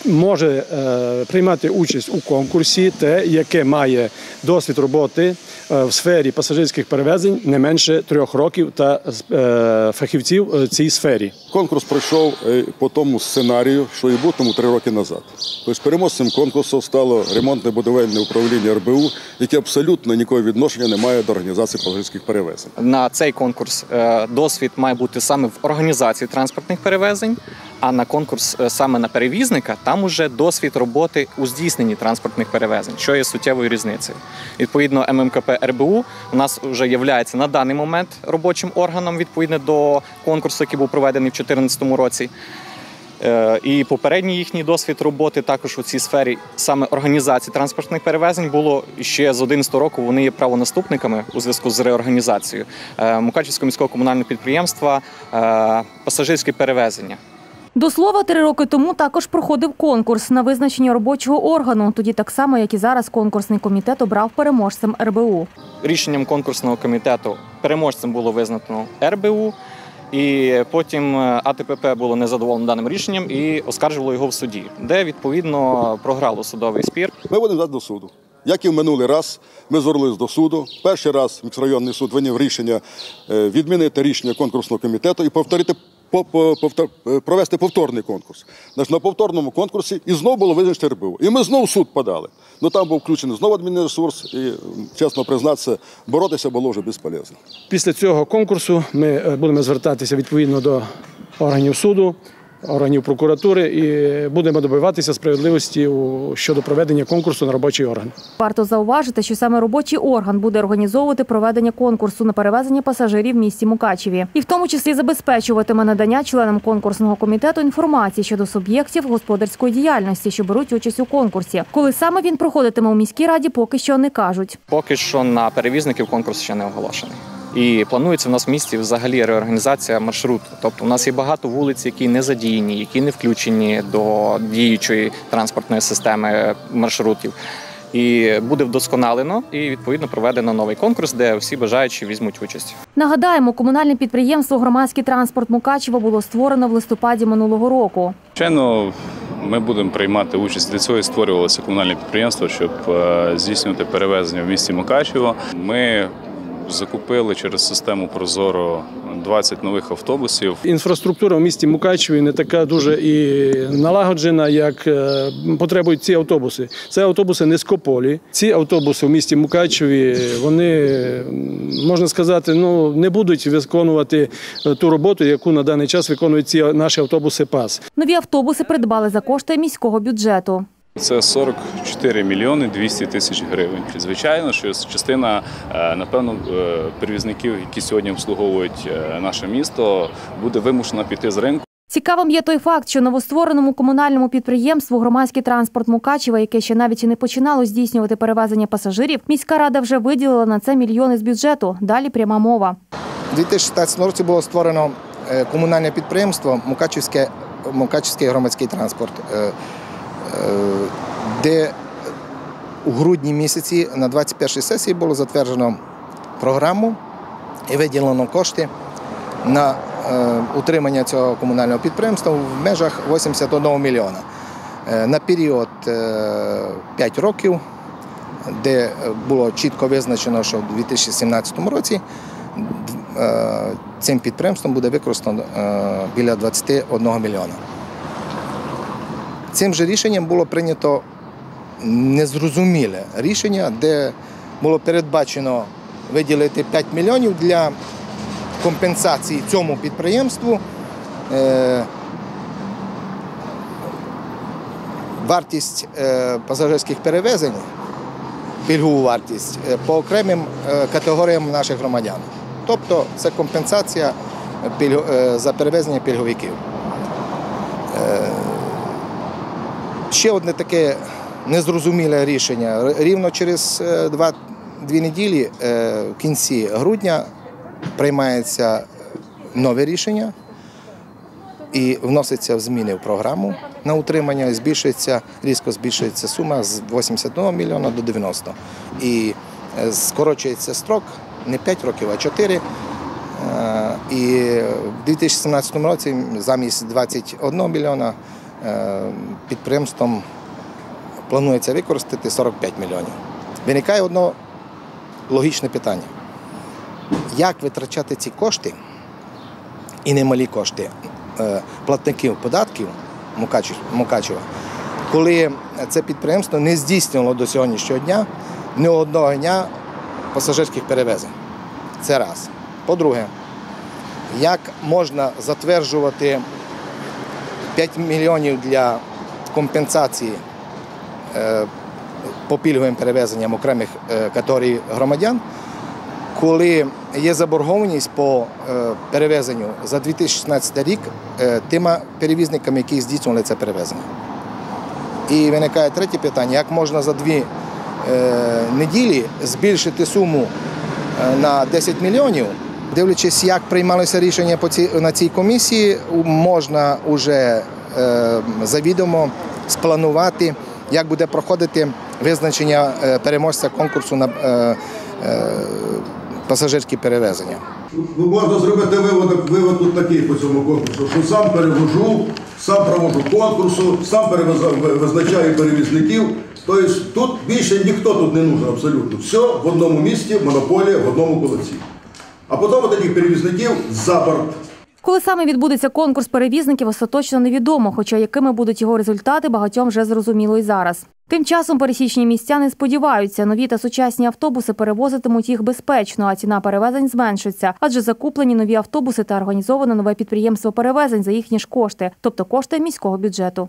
може приймати участь у конкурсі, те, яке має досвід роботи в сфері пасажирських перевезень не менше трьох років та фахівців в цій сфері. Конкурс пройшов по тому сценарію, що і був тому три роки назад. Тобто переможцем конкурсу стало ремонтне будівельне управління ер бе у, яке абсолютно ніякого відношення не має до організації пасажирських перевезень. На цей конкурс досвід має бути саме в організації транспортних перевезень, а на конкурс саме на перевізника там уже досвід роботи у здійсненні транспортних перевезень, що є суттєвою різницею. Відповідно, ем ем ка пе ер бе у у нас вже є на даний момент робочим органом відповідно до конкурсу, який був проведений в дві тисячі чотирнадцятому році. І попередній їхній досвід роботи також у цій сфері саме організації транспортних перевезень було ще з одинадцятого року. Вони є правонаступниками у зв'язку з реорганізацією Мукачівського міського комунального підприємства «Пасажирські перевезення». До слова, три роки тому також проходив конкурс на визначення робочого органу. Тоді так само, як і зараз, конкурсний комітет обрав переможцем ер бе у. Рішенням конкурсного комітету переможцем було визнано ер бе у, і потім а те пе пе було незадоволено даним рішенням і оскаржувало його в суді, де, відповідно, програло судовий спір. Ми будемо взяти до суду. Як і в минулий раз, ми звернулися до суду. Перший раз міськрайонний суд виніс рішення відмінити рішення конкурсного комітету і повторити провести повторний конкурс. На повторному конкурсі і знову було визначено ер бе у. І ми знову в суд подали. Ну там був включений знову адмінресурс і, чесно признатися, боротися було вже безполезно. Після цього конкурсу ми будемо звертатися відповідно до органів суду, органів прокуратури і будемо добиватися справедливості щодо проведення конкурсу на робочий орган. Варто зауважити, що саме робочий орган буде організовувати проведення конкурсу на перевезення пасажирів в місті Мукачеві. І в тому числі забезпечуватиме надання членам конкурсного комітету інформації щодо суб'єктів господарської діяльності, що беруть участь у конкурсі. Коли саме він проходитиме у міській раді, поки що не кажуть. Поки що на перевізників конкурс ще не оголошений. І планується в нас в місті взагалі реорганізація маршруту. Тобто у нас є багато вулиць, які не задіяні, які не включені до діючої транспортної системи маршрутів. І буде вдосконалено і, відповідно, проведено новий конкурс, де всі бажаючі візьмуть участь. Нагадаємо, комунальне підприємство «Громадський транспорт Мукачева» було створено в листопаді минулого року. Звичайно, ми будемо приймати участь. Для цього і створювалося комунальне підприємство, щоб здійснювати перевезення в місті Мукачево. Ми закупили через систему «Прозоро» двадцять нових автобусів. Інфраструктура в місті Мукачеві не така дуже і налагоджена, як потребують ці автобуси. Це автобуси низькополі. Ці автобуси в місті Мукачеві, вони, можна сказати, ну, не будуть виконувати ту роботу, яку на даний час виконують ці наші автобуси ПАС. Нові автобуси придбали за кошти міського бюджету. Це сорок чотири мільйони двісті тисяч гривень. Звичайно, що частина, напевно, перевізників, які сьогодні обслуговують наше місто, буде вимушена піти з ринку. Цікавим є той факт, що новоствореному комунальному підприємству «Громадський транспорт Мукачева», яке ще навіть і не починало здійснювати перевезення пасажирів, міська рада вже виділила на це мільйони з бюджету. Далі пряма мова. У дві тисячі шістнадцятому році було створено комунальне підприємство «Мукачівський, Мукачівський громадський транспорт», де у грудні місяці на двадцять першій сесії було затверджено програму і виділено кошти на утримання цього комунального підприємства в межах вісімдесят один мільйона. На період п'ять років, де було чітко визначено, що в дві тисячі сімнадцятому році цим підприємством буде використано біля двадцять один мільйона. Цим же рішенням було прийнято незрозуміле рішення, де було передбачено виділити п'ять мільйонів для компенсації цьому підприємству. Вартість пасажирських перевезень, пільгову вартість, по окремим категоріям наших громадян. Тобто це компенсація за перевезення пільговиків. Ще одне таке незрозуміле рішення. Рівно через два, дві неділі, в кінці грудня, приймається нове рішення і вноситься зміни в програму на утримання, і збільшується, різко збільшується сума з вісімдесят один мільйона до дев'яноста. І скорочується строк не п'ять років, а чотири. І в дві тисячі сімнадцятому році замість двадцять один мільйона підприємством планується використати сорок п'ять мільйонів. Виникає одно логічне питання. Як витрачати ці кошти, і немалі кошти, платників податків Мукачева, коли це підприємство не здійснювало до сьогоднішнього дня ні одного дня пасажирських перевезень. Це раз. По-друге, як можна затверджувати п'ять мільйонів для компенсації по пільговим перевезенням окремих категорій громадян, коли є заборгованість по перевезенню за дві тисячі шістнадцятий рік тими перевізниками, які здійснювали це перевезення. І виникає третє питання, як можна за дві неділі збільшити суму на десять мільйонів. Дивлячись, як приймалося рішення на цій комісії, можна вже завідомо спланувати, як буде проходити визначення переможця конкурсу на пасажирські перевезення. Можна зробити вивод, вивод тут такий по цьому конкурсу, що сам перевожу, сам проводжу конкурсу, сам визначаю перевізників. Тобто тут більше ніхто тут не нужен абсолютно. Все в одному місці, монополія, в одному кулаці. А потім таких перевізників за борт. Коли саме відбудеться конкурс перевізників, остаточно невідомо, хоча якими будуть його результати, багатьом вже зрозуміло і зараз. Тим часом пересічні містяни сподіваються, нові та сучасні автобуси перевозитимуть їх безпечно, а ціна перевезень зменшиться, адже закуплені нові автобуси та організовано нове підприємство перевезень за їхні ж кошти, тобто кошти міського бюджету.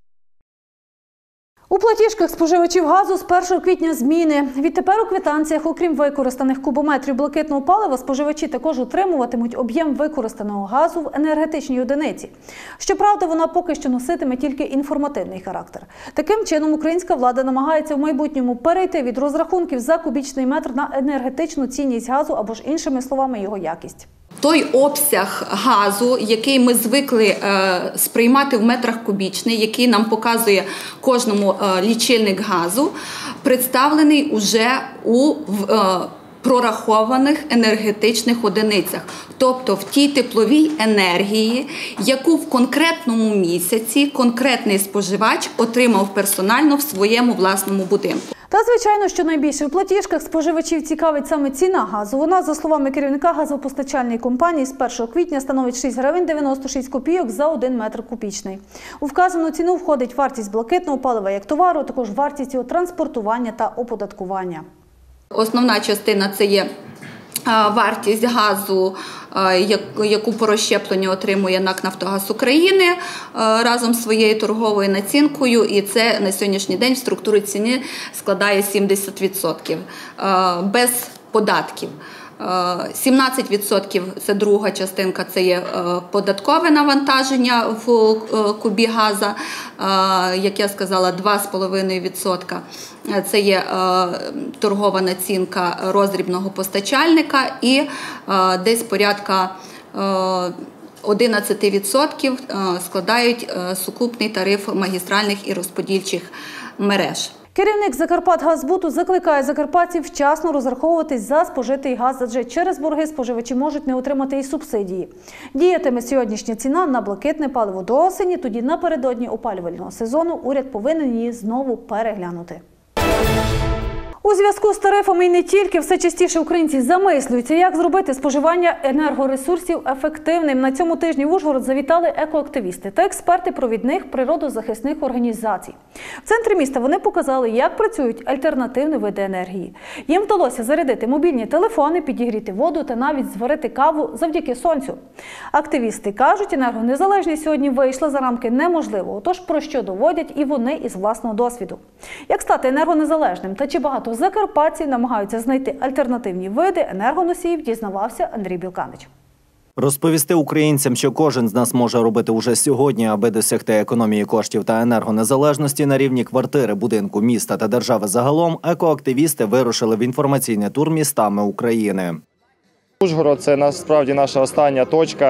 У платіжках споживачів газу з першого квітня зміни. Відтепер у квитанціях, окрім використаних кубометрів блакитного палива, споживачі також отримуватимуть об'єм використаного газу в енергетичній одиниці. Щоправда, вона поки що носитиме тільки інформативний характер. Таким чином, українська влада намагається в майбутньому перейти від розрахунків за кубічний метр на енергетичну цінність газу або ж іншими словами його якість. Той обсяг газу, який ми звикли е, сприймати в метрах кубічних, який нам показує кожному е, лічильник газу, представлений уже у в, е, прорахованих енергетичних одиницях. Тобто в тій тепловій енергії, яку в конкретному місяці конкретний споживач отримав персонально в своєму власному будинку. Та, звичайно, що найбільше в платіжках споживачів цікавить саме ціна газу. Вона, за словами керівника газопостачальної компанії, з першого квітня становить шість гривень дев'яносто шість копійок за один метр кубічний. У вказану ціну входить вартість блакитного палива як товару, а також вартість його транспортування та оподаткування. Основна частина – це є вартість газу, яку по розщепленню отримує НАК «Нафтогаз України» разом з своєю торговою націнкою, і це на сьогоднішній день в структурі ціни складає сімдесят відсотків без податків. сімнадцять відсотків – це друга частинка, це є податкове навантаження в кубі газу, як я сказала, два з половиною відсотка. Це є торгова націнка роздрібного постачальника і десь порядка одинадцять відсотків складають сукупний тариф магістральних і розподільчих мереж. Керівник «Закарпатгазбуту» закликає закарпатців вчасно розраховуватись за спожитий газ, адже через борги споживачі можуть не отримати і субсидії. Діятиме сьогоднішня ціна на блакитне паливо до осені, тоді напередодні опалювального сезону уряд повинен її знову переглянути. У зв'язку з тарифами і не тільки, все частіше українці замислюються, як зробити споживання енергоресурсів ефективним. На цьому тижні в Ужгород завітали екоактивісти та експерти провідних природозахисних організацій. В центрі міста вони показали, як працюють альтернативні види енергії. Їм вдалося зарядити мобільні телефони, підігріти воду та навіть зварити каву завдяки сонцю. Активісти кажуть, енергонезалежність сьогодні вийшла за рамки неможливого, тож про що доводять і вони із власного досвіду. Як стати енергонезалежним та чи багато закарпатці намагаються знайти альтернативні види енергоносіїв, дізнавався Андрій Білканич. Розповісти українцям, що кожен з нас може робити уже сьогодні, аби досягти економії коштів та енергонезалежності на рівні квартири, будинку, міста та держави загалом, екоактивісти вирушили в інформаційний тур містами України. Ужгород – це насправді наша остання точка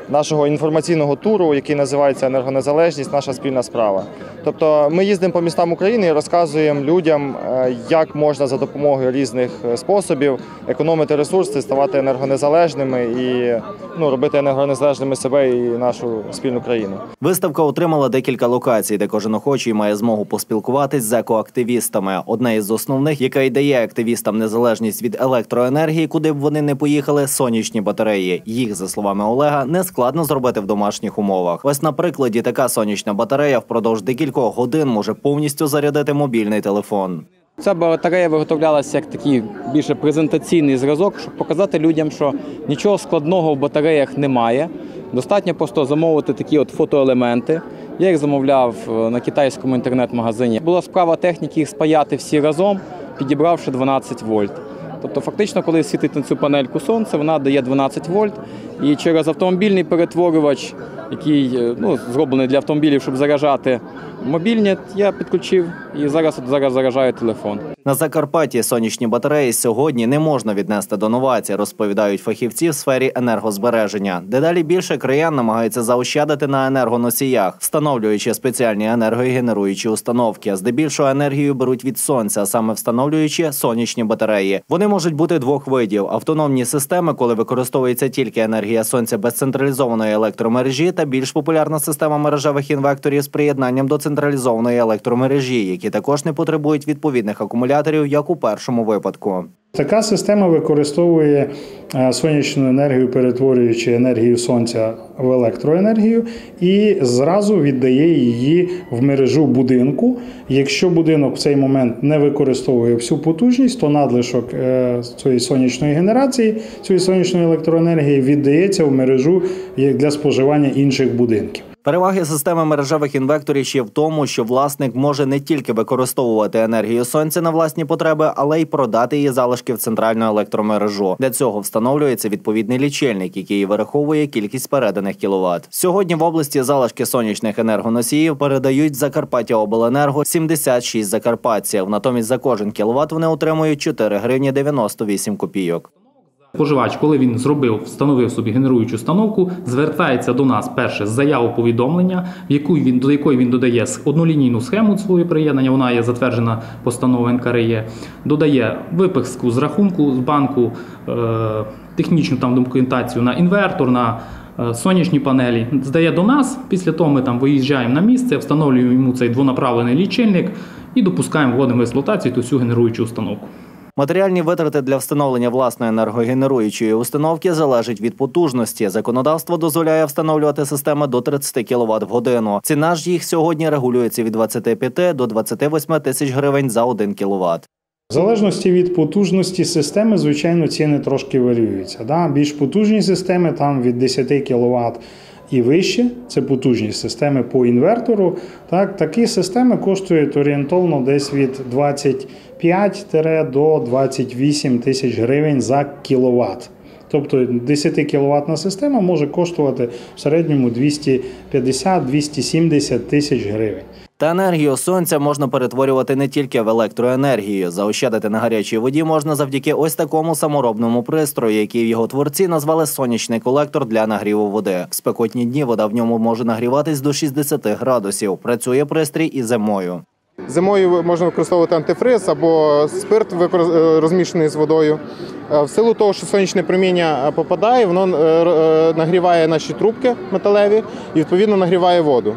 нашого інформаційного туру, який називається «Енергонезалежність. Наша спільна справа». Тобто ми їздимо по містам України і розказуємо людям, як можна за допомогою різних способів економити ресурси, ставати енергонезалежними і ну, робити енергонезалежними себе і нашу спільну країну. Виставка отримала декілька локацій, де кожен охочий має змогу поспілкуватись з екоактивістами. Одна із основних, яка й дає активістам незалежність від електроенергії, куди б вони не поїхали – сонячні батареї. Їх, за словами Олега, не складно зробити в домашніх умовах. Ось на прикладі така сонячна батарея впродовж декількох годин може повністю зарядити мобільний телефон. Ця батарея виготовлялася як такий більше презентаційний зразок, щоб показати людям, що нічого складного в батареях немає. Достатньо просто замовити такі от фотоелементи. Я їх замовляв на китайському інтернет-магазині. Була справа техніки їх спаяти всі разом, підібравши дванадцять вольт. Тобто фактично, коли світить на цю панельку сонце, вона дає дванадцять вольт. І через автомобільний перетворювач, який ну, зроблений для автомобілів, щоб заряджати мобільні, я підключив і зараз, зараз заряджаю телефон. На Закарпатті сонячні батареї сьогодні не можна віднести до новацій, розповідають фахівці в сфері енергозбереження. Дедалі більше краян намагаються заощадити на енергоносіях, встановлюючи спеціальні енергогенеруючі установки. Здебільшого енергію беруть від сонця, саме встановлюючи сонячні батареї. Вони можуть бути двох видів – автономні системи, коли використовується тільки енергія сонця без централізованої електромережі, та більш популярна система мережевих інвекторів з приєднанням до централізованої електромережі, які також не потребують відповідних акумуляторів, як у першому випадку. Така система використовує сонячну енергію, перетворюючи енергію сонця в електроенергію і зразу віддає її в мережу будинку. Якщо будинок в цей момент не використовує всю потужність, то надлишок цієї сонячної генерації, цієї сонячної електроенергії віддається в мережу для споживання інших будинків. Переваги системи мережевих інвекторів ще в тому, що власник може не тільки використовувати енергію сонця на власні потреби, але й продати її залишки в центральну електромережу. Для цього встановлюється відповідний лічильник, який вираховує кількість переданих кіловат. Сьогодні в області залишки сонячних енергоносіїв передають в Закарпаттяобленерго сімдесят шість закарпатців. Натомість за кожен кіловат вони отримують чотири гривні дев'яносто вісім копійок. Споживач, коли він зробив, встановив собі генеруючу установку, звертається до нас перше з заявою повідомлення, в яку він, до якої він додає однолінійну схему свого приєднання, вона є затверджена постановою ен ка ер є, додає виписку з рахунку з банку, е, технічну там документацію на інвертор, на е, сонячні панелі, здає до нас, після того ми там виїжджаємо на місце, встановлюємо йому цей двонаправлений лічильник і допускаємо, вводимо в експлуатацію ту всю генеруючу установку. Матеріальні витрати для встановлення власної енергогенеруючої установки залежать від потужності. Законодавство дозволяє встановлювати системи до тридцять кіловат в годину. Ціна ж їх сьогодні регулюється від двадцяти п'яти до двадцяти восьми тисяч гривень за один кіловат. В залежності від потужності системи, звичайно, ціни трошки варіюються. Більш потужні системи там від десяти кіловат і вище, це потужні системи по інвертору. Так, такі системи коштують орієнтовно десь від двадцяти п'яти до двадцяти восьми тисяч гривень за кіловат. Тобто десятикіловатна система може коштувати в середньому двісті п'ятдесят - двісті сімдесят тисяч гривень. Та енергію сонця можна перетворювати не тільки в електроенергію. Заощадити на гарячій воді можна завдяки ось такому саморобному пристрою, який його творці назвали «сонячний колектор для нагріву води». В спекотні дні вода в ньому може нагріватись до шістдесяти градусів. Працює пристрій і зимою. Зимою можна використовувати антифриз або спирт, розмішаний з водою. В силу того, що сонячне проміння попадає, воно нагріває наші трубки металеві і, відповідно, нагріває воду.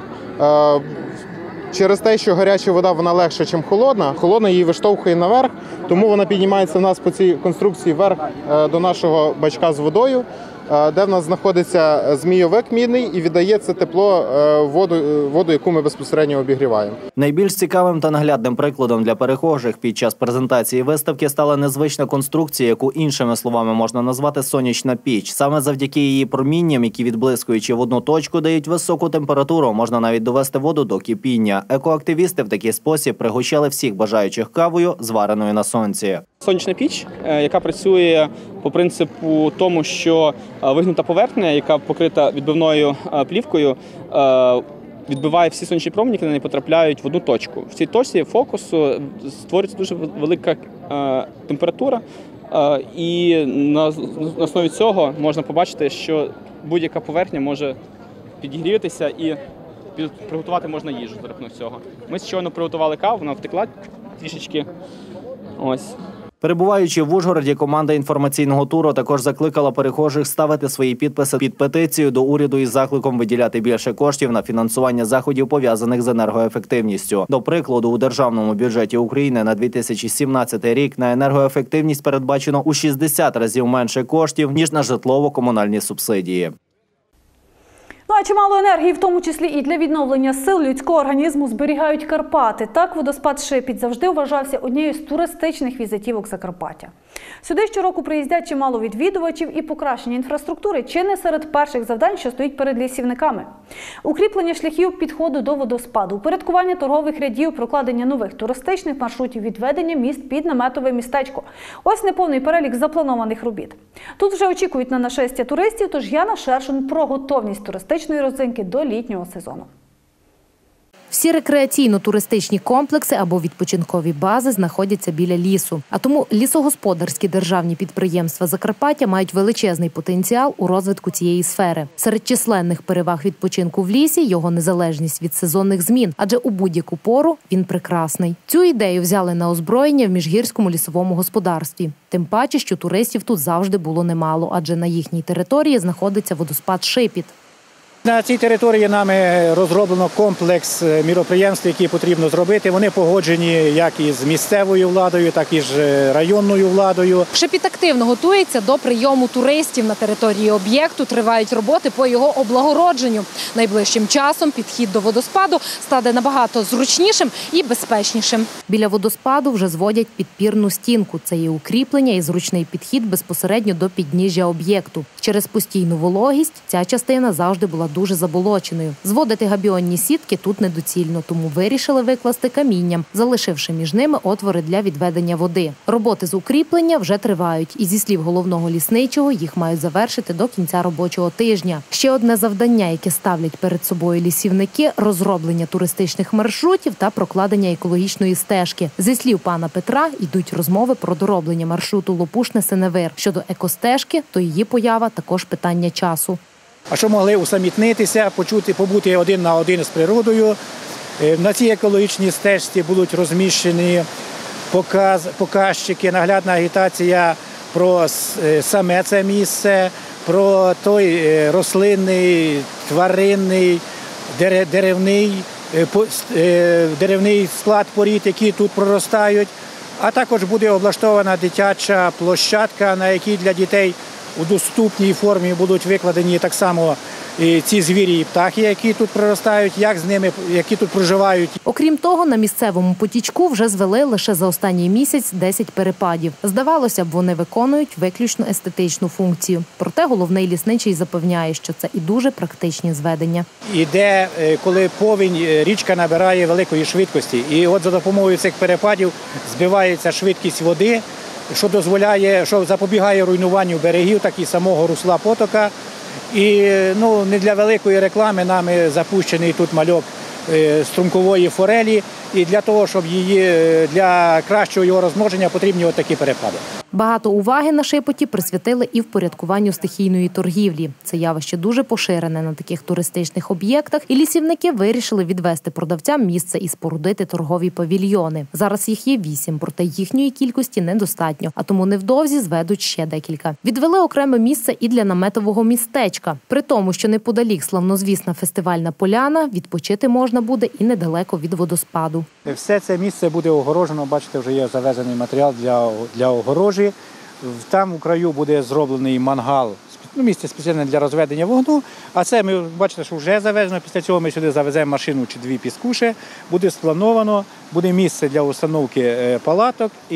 Через те, що гаряча вода вона легша, ніж холодна, холодна її виштовхує наверх, тому вона піднімається в нас по цій конструкції вверх до нашого бачка з водою, де в нас знаходиться змійовик мідний і віддає це тепло воду, воду, яку ми безпосередньо обігріваємо. Найбільш цікавим та наглядним прикладом для перехожих під час презентації виставки стала незвична конструкція, яку іншими словами можна назвати сонячна піч. Саме завдяки її промінням, які відблискуючи в одну точку, дають високу температуру, можна навіть довести воду до кипіння. Екоактивісти в такий спосіб пригощали всіх бажаючих кавою, звареною на сонці. Сонячна піч, яка працює по принципу тому, що вигнута поверхня, яка покрита відбивною плівкою, відбиває всі сонячні промені, які на неї потрапляють в одну точку. В цій точці фокусу створюється дуже велика температура, І на основі цього можна побачити, що будь-яка поверхня може підігрітися і приготувати можна їжу за рахунок цього. Ми щойно приготували каву, вона втекла трішечки. Ось. Перебуваючи в Ужгороді, команда інформаційного туру також закликала перехожих ставити свої підписи під петицію до уряду із закликом виділяти більше коштів на фінансування заходів, пов'язаних з енергоефективністю. До прикладу, у державному бюджеті України на дві тисячі сімнадцятий рік на енергоефективність передбачено у шістдесят разів менше коштів, ніж на житлово-комунальні субсидії. Ну а чимало енергії, в тому числі і для відновлення сил людського організму, зберігають Карпати. Так, водоспад Шипіт завжди вважався однією з туристичних візитівок Закарпаття. Сюди щороку приїздять чимало відвідувачів, і покращення інфраструктури чи не серед перших завдань, що стоїть перед лісівниками. Укріплення шляхів підходу до водоспаду, упорядкування торгових рядів, прокладення нових туристичних маршрутів, відведення міст під наметове містечко. Ось неповний перелік запланованих робіт. Тут вже очікують на нашестя туристів, тож Яна Шершун про готовність туристичної родзинки до літнього сезону. Всі рекреаційно-туристичні комплекси або відпочинкові бази знаходяться біля лісу. А тому лісогосподарські державні підприємства Закарпаття мають величезний потенціал у розвитку цієї сфери. Серед численних переваг відпочинку в лісі – його незалежність від сезонних змін, адже у будь-яку пору він прекрасний. Цю ідею взяли на озброєння в Міжгірському лісовому господарстві. Тим паче, що туристів тут завжди було немало, адже на їхній території знаходиться водоспад Шипіт. На цій території нами розроблено комплекс міроприємств, які потрібно зробити. Вони погоджені як із місцевою владою, так і з районною владою. Шипіт активно готується до прийому туристів. На території об'єкту тривають роботи по його облагородженню. Найближчим часом підхід до водоспаду стане набагато зручнішим і безпечнішим. Біля водоспаду вже зводять підпірну стінку. Це є укріплення і зручний підхід безпосередньо до підніжжя об'єкту. Через постійну вологість ця частина завжди була дуже заболоченою. Зводити габіонні сітки тут недоцільно, тому вирішили викласти камінням, залишивши між ними отвори для відведення води. Роботи з укріплення вже тривають, і зі слів головного лісничого їх мають завершити до кінця робочого тижня. Ще одне завдання, яке ставлять перед собою лісівники – розроблення туристичних маршрутів та прокладення екологічної стежки. Зі слів пана Петра, йдуть розмови про дороблення маршруту Лопушне-Сеневир. Щодо екостежки, то її поява також питання часу. А що могли усамітнитися, почути, побути один на один з природою. На цій екологічній стежці будуть розміщені показ, показчики, наглядна агітація про саме це місце, про той рослинний, тваринний, деревний, деревний склад порід, які тут проростають. А також буде облаштована дитяча площадка, на якій для дітей у доступній формі будуть викладені так само ці звірі і птахи, які тут проростають, як з ними, які тут проживають. Окрім того, на місцевому потічку вже звели лише за останній місяць десять перепадів. Здавалося б, вони виконують виключно естетичну функцію. Проте головний лісничий запевняє, що це і дуже практичні зведення. Іде, коли повінь, річка набирає великої швидкості. І от за допомогою цих перепадів збивається швидкість води, що дозволяє, що запобігає руйнуванню берегів, так і самого русла потока. І ну, не для великої реклами нами запущений тут мальок струмкової форелі. І для того, щоб її, для кращого його розмноження потрібні отакі перепади. Багато уваги на Шипоті присвятили і впорядкуванню стихійної торгівлі. Це явище дуже поширене на таких туристичних об'єктах, і лісівники вирішили відвести продавцям місце і спорудити торгові павільйони. Зараз їх є вісім, проте їхньої кількості недостатньо, а тому невдовзі зведуть ще декілька. Відвели окреме місце і для наметового містечка. При тому, що неподалік славнозвісна фестивальна поляна, відпочити можна буде і недалеко від водоспаду. Все це місце буде огорожено, бачите, вже є завезений матеріал для, для огорожі. Там у краю буде зроблений мангал, ну, місце спеціальне для розведення вогню. А це ми бачите, що вже завезено. Після цього ми сюди завеземо машину чи дві піскуші. Буде сплановано, буде місце для установки палаток і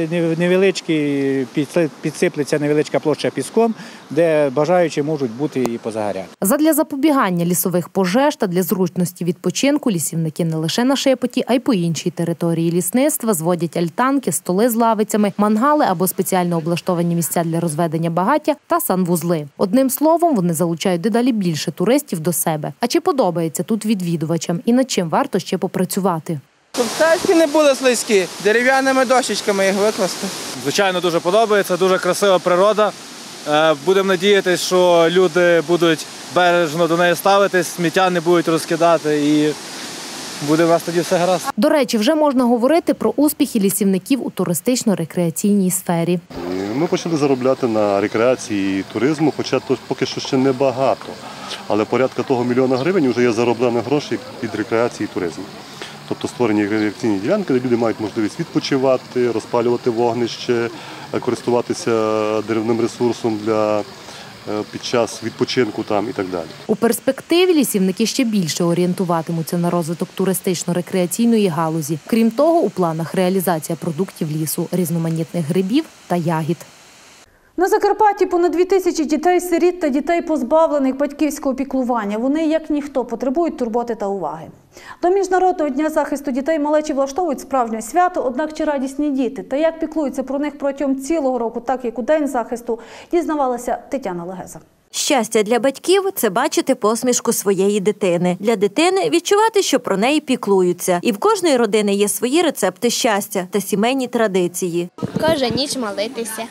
невеличкий, підсиплеться невеличка площа піском, де бажаючі можуть бути і позагоряти. Задля запобігання лісових пожеж та для зручності відпочинку лісівники не лише на Шипоті, а й по іншій території лісництва зводять альтанки, столи з лавицями, мангали або спеціально облаштовані місця для розведення багаття та санвузли. Одним словом, вони залучають дедалі більше туристів до себе. А чи подобається тут відвідувачам і над чим варто ще попрацювати? Щоб стежки не були слизькі, дерев'яними дощечками їх викласти. Звичайно, дуже подобається, дуже красива природа. Будемо надіятися, що люди будуть бережно до неї ставитись, сміття не будуть розкидати і буде у нас тоді все гаразд. До речі, вже можна говорити про успіхи лісівників у туристично-рекреаційній сфері. Ми почали заробляти на рекреації і туризму, хоча то поки що ще небагато. Але порядка того мільйона гривень вже є зароблені гроші під рекреацію і туризм. Тобто створені рекреаційні ділянки, де люди мають можливість відпочивати, розпалювати вогнище, користуватися деревним ресурсом для під час відпочинку там і так далі. У перспективі лісівники ще більше орієнтуватимуться на розвиток туристично-рекреаційної галузі. Крім того, у планах реалізація продуктів лісу, різноманітних грибів та ягід. На Закарпатті понад дві тисячі дітей-сиріт та дітей, позбавлених батьківського піклування. Вони, як ніхто, потребують турботи та уваги. До Міжнародного дня захисту дітей малечі влаштовують справжнє свято, однак чи радісні діти? Та як піклуються про них протягом цілого року, так як у День захисту, дізнавалася Тетяна Легеза. Щастя для батьків – це бачити посмішку своєї дитини. Для дитини – відчувати, що про неї піклуються. І в кожної родини є свої рецепти щастя та сімейні традиції. Кожну ніч молитися.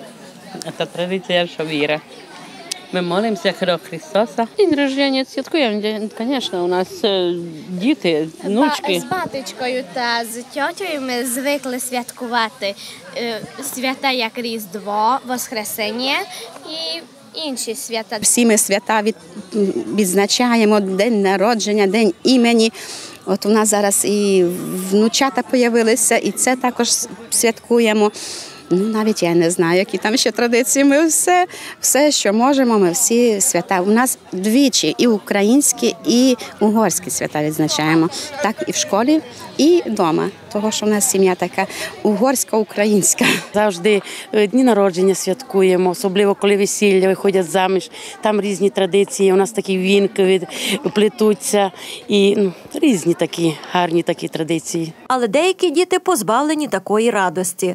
Це традиція, що віра. Ми молимося про Христоса. День народження святкуємо, звісно, у нас діти, внучки. З батечкою та з тьотею ми звикли святкувати свята, як Різдво, Воскресіння і інші свята. Всі ми свята відзначаємо, день народження, день імені. От у нас зараз і внучата з'явилися, і це також святкуємо. Ну, навіть я не знаю, які там ще традиції. Ми все, все, що можемо, ми всі свята. У нас двічі і українські, і угорські свята відзначаємо. Так і в школі, і вдома. Того, що в нас сім'я така угорська-українська. Завжди дні народження святкуємо, особливо коли весілля виходять заміж. Там різні традиції, у нас такі вінки плетуться і ну, різні такі гарні такі традиції. Але деякі діти позбавлені такої радості.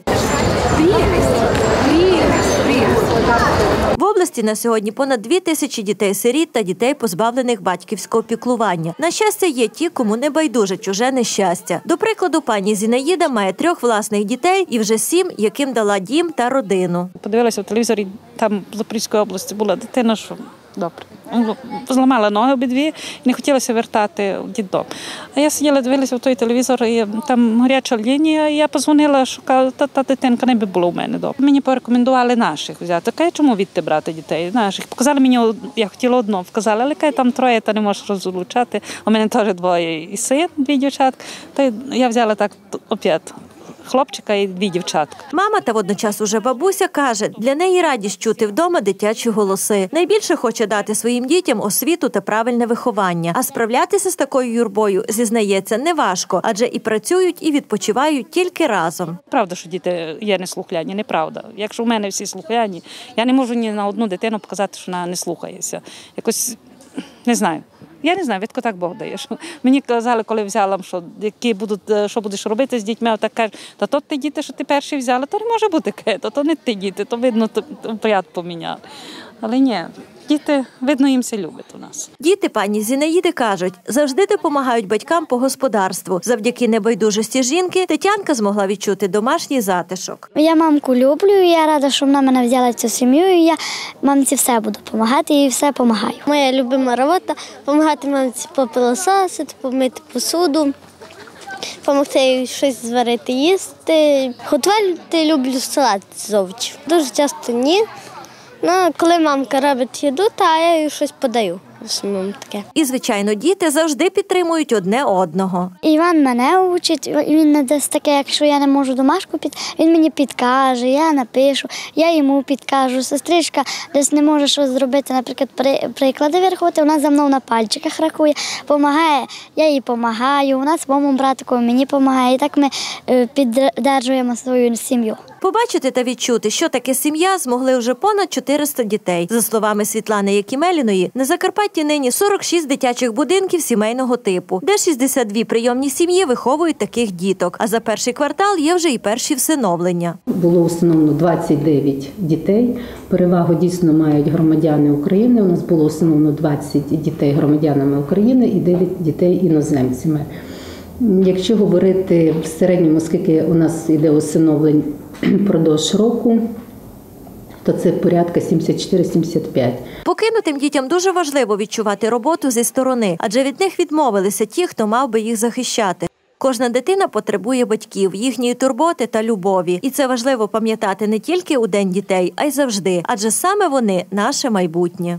В області на сьогодні понад дві тисячі дітей-сиріт та дітей, позбавлених батьківського піклування. На щастя, є ті, кому не байдуже чуже нещастя. До прикладу, пані Зінаїда має трьох власних дітей і вже сім, яким дала дім та родину. Подивилася в телевізорі, там в Запорізькій області була дитина, що добре. Зламала ноги обидві, не хотілося вертати в дитдом. А я сиділа, дивилася в той телевізор, і там гаряча лінія, і я подзвонила, що та, та дитинка не би була у мене вдома. Мені порекомендували наших взяти. Каже, чому відти брати дітей? Наших. Показали мені, я хотіла одну, вказали, але каже, там троє, та не можеш розлучати. У мене теж двоє і син, дві дівчатки. Та я взяла так опять. Хлопчика і дві дівчатки. Мама та водночас уже бабуся каже, для неї радість чути вдома дитячі голоси. Найбільше хоче дати своїм дітям освіту та правильне виховання. А справлятися з такою юрбою, зізнається, неважко, адже і працюють, і відпочивають тільки разом. Правда, що діти є неслухляні, неправда. Якщо в мене всі слухляні, я не можу ні на одну дитину показати, що вона не слухається. Якось, не знаю. Я не знаю, відко так Бог дає. Мені казали, коли взяла, що які будуть, що будеш робити з дітьми, так кажуть, та то ти діти, що ти перші взяла, то не може бути кето, то не ти діти, то видно, то поряд поміняли. Але ні, діти, видно, їм все любить у нас. Діти пані Зінаїди кажуть, завжди допомагають батькам по господарству. Завдяки небайдужості жінки Тетянка змогла відчути домашній затишок. Я мамку люблю, і я рада, що вона мене взяла в цю сім'ю, і я мамці все буду допомагати, і все допомагаю. Моя любима робота – допомагати мамці попилососити, помити посуду, допомогти їй щось зварити, їсти. Готувати люблю салат з овочів. Дуже часто ні. Ну, коли мамка робить їду, то я їй щось подаю. В основному таке. І, звичайно, діти завжди підтримують одне одного. Іван мене учить, він не десь таке, якщо я не можу домашку під, він мені підкаже, я напишу, я йому підкажу. Сестричка десь не може щось зробити, наприклад, при, приклади вирахувати, вона за мною на пальчиках рахує, допомагає, я їй допомагаю, у нас моєму братику мені допомагає, і так ми підтримуємо свою сім'ю. Побачити та відчути, що таке сім'я, змогли вже понад чотириста дітей. За словами Світлани Якімеліної, на Закарпатті нині сорок шість дитячих будинків сімейного типу, де шістдесят дві прийомні сім'ї виховують таких діток. А за перший квартал є вже і перші всиновлення. Було встановлено двадцять дев'ять дітей. Перевагу дійсно мають громадяни України. У нас було встановлено двадцять дітей громадянами України і дев'ять дітей іноземцями. Якщо говорити в середньому, скільки у нас йде усиновлень впродовж року, то це порядка сімдесят чотири - сімдесят п'ять. Покинутим дітям дуже важливо відчувати роботу зі сторони, адже від них відмовилися ті, хто мав би їх захищати. Кожна дитина потребує батьків, їхньої турботи та любові. І це важливо пам'ятати не тільки у День дітей, а й завжди, адже саме вони – наше майбутнє.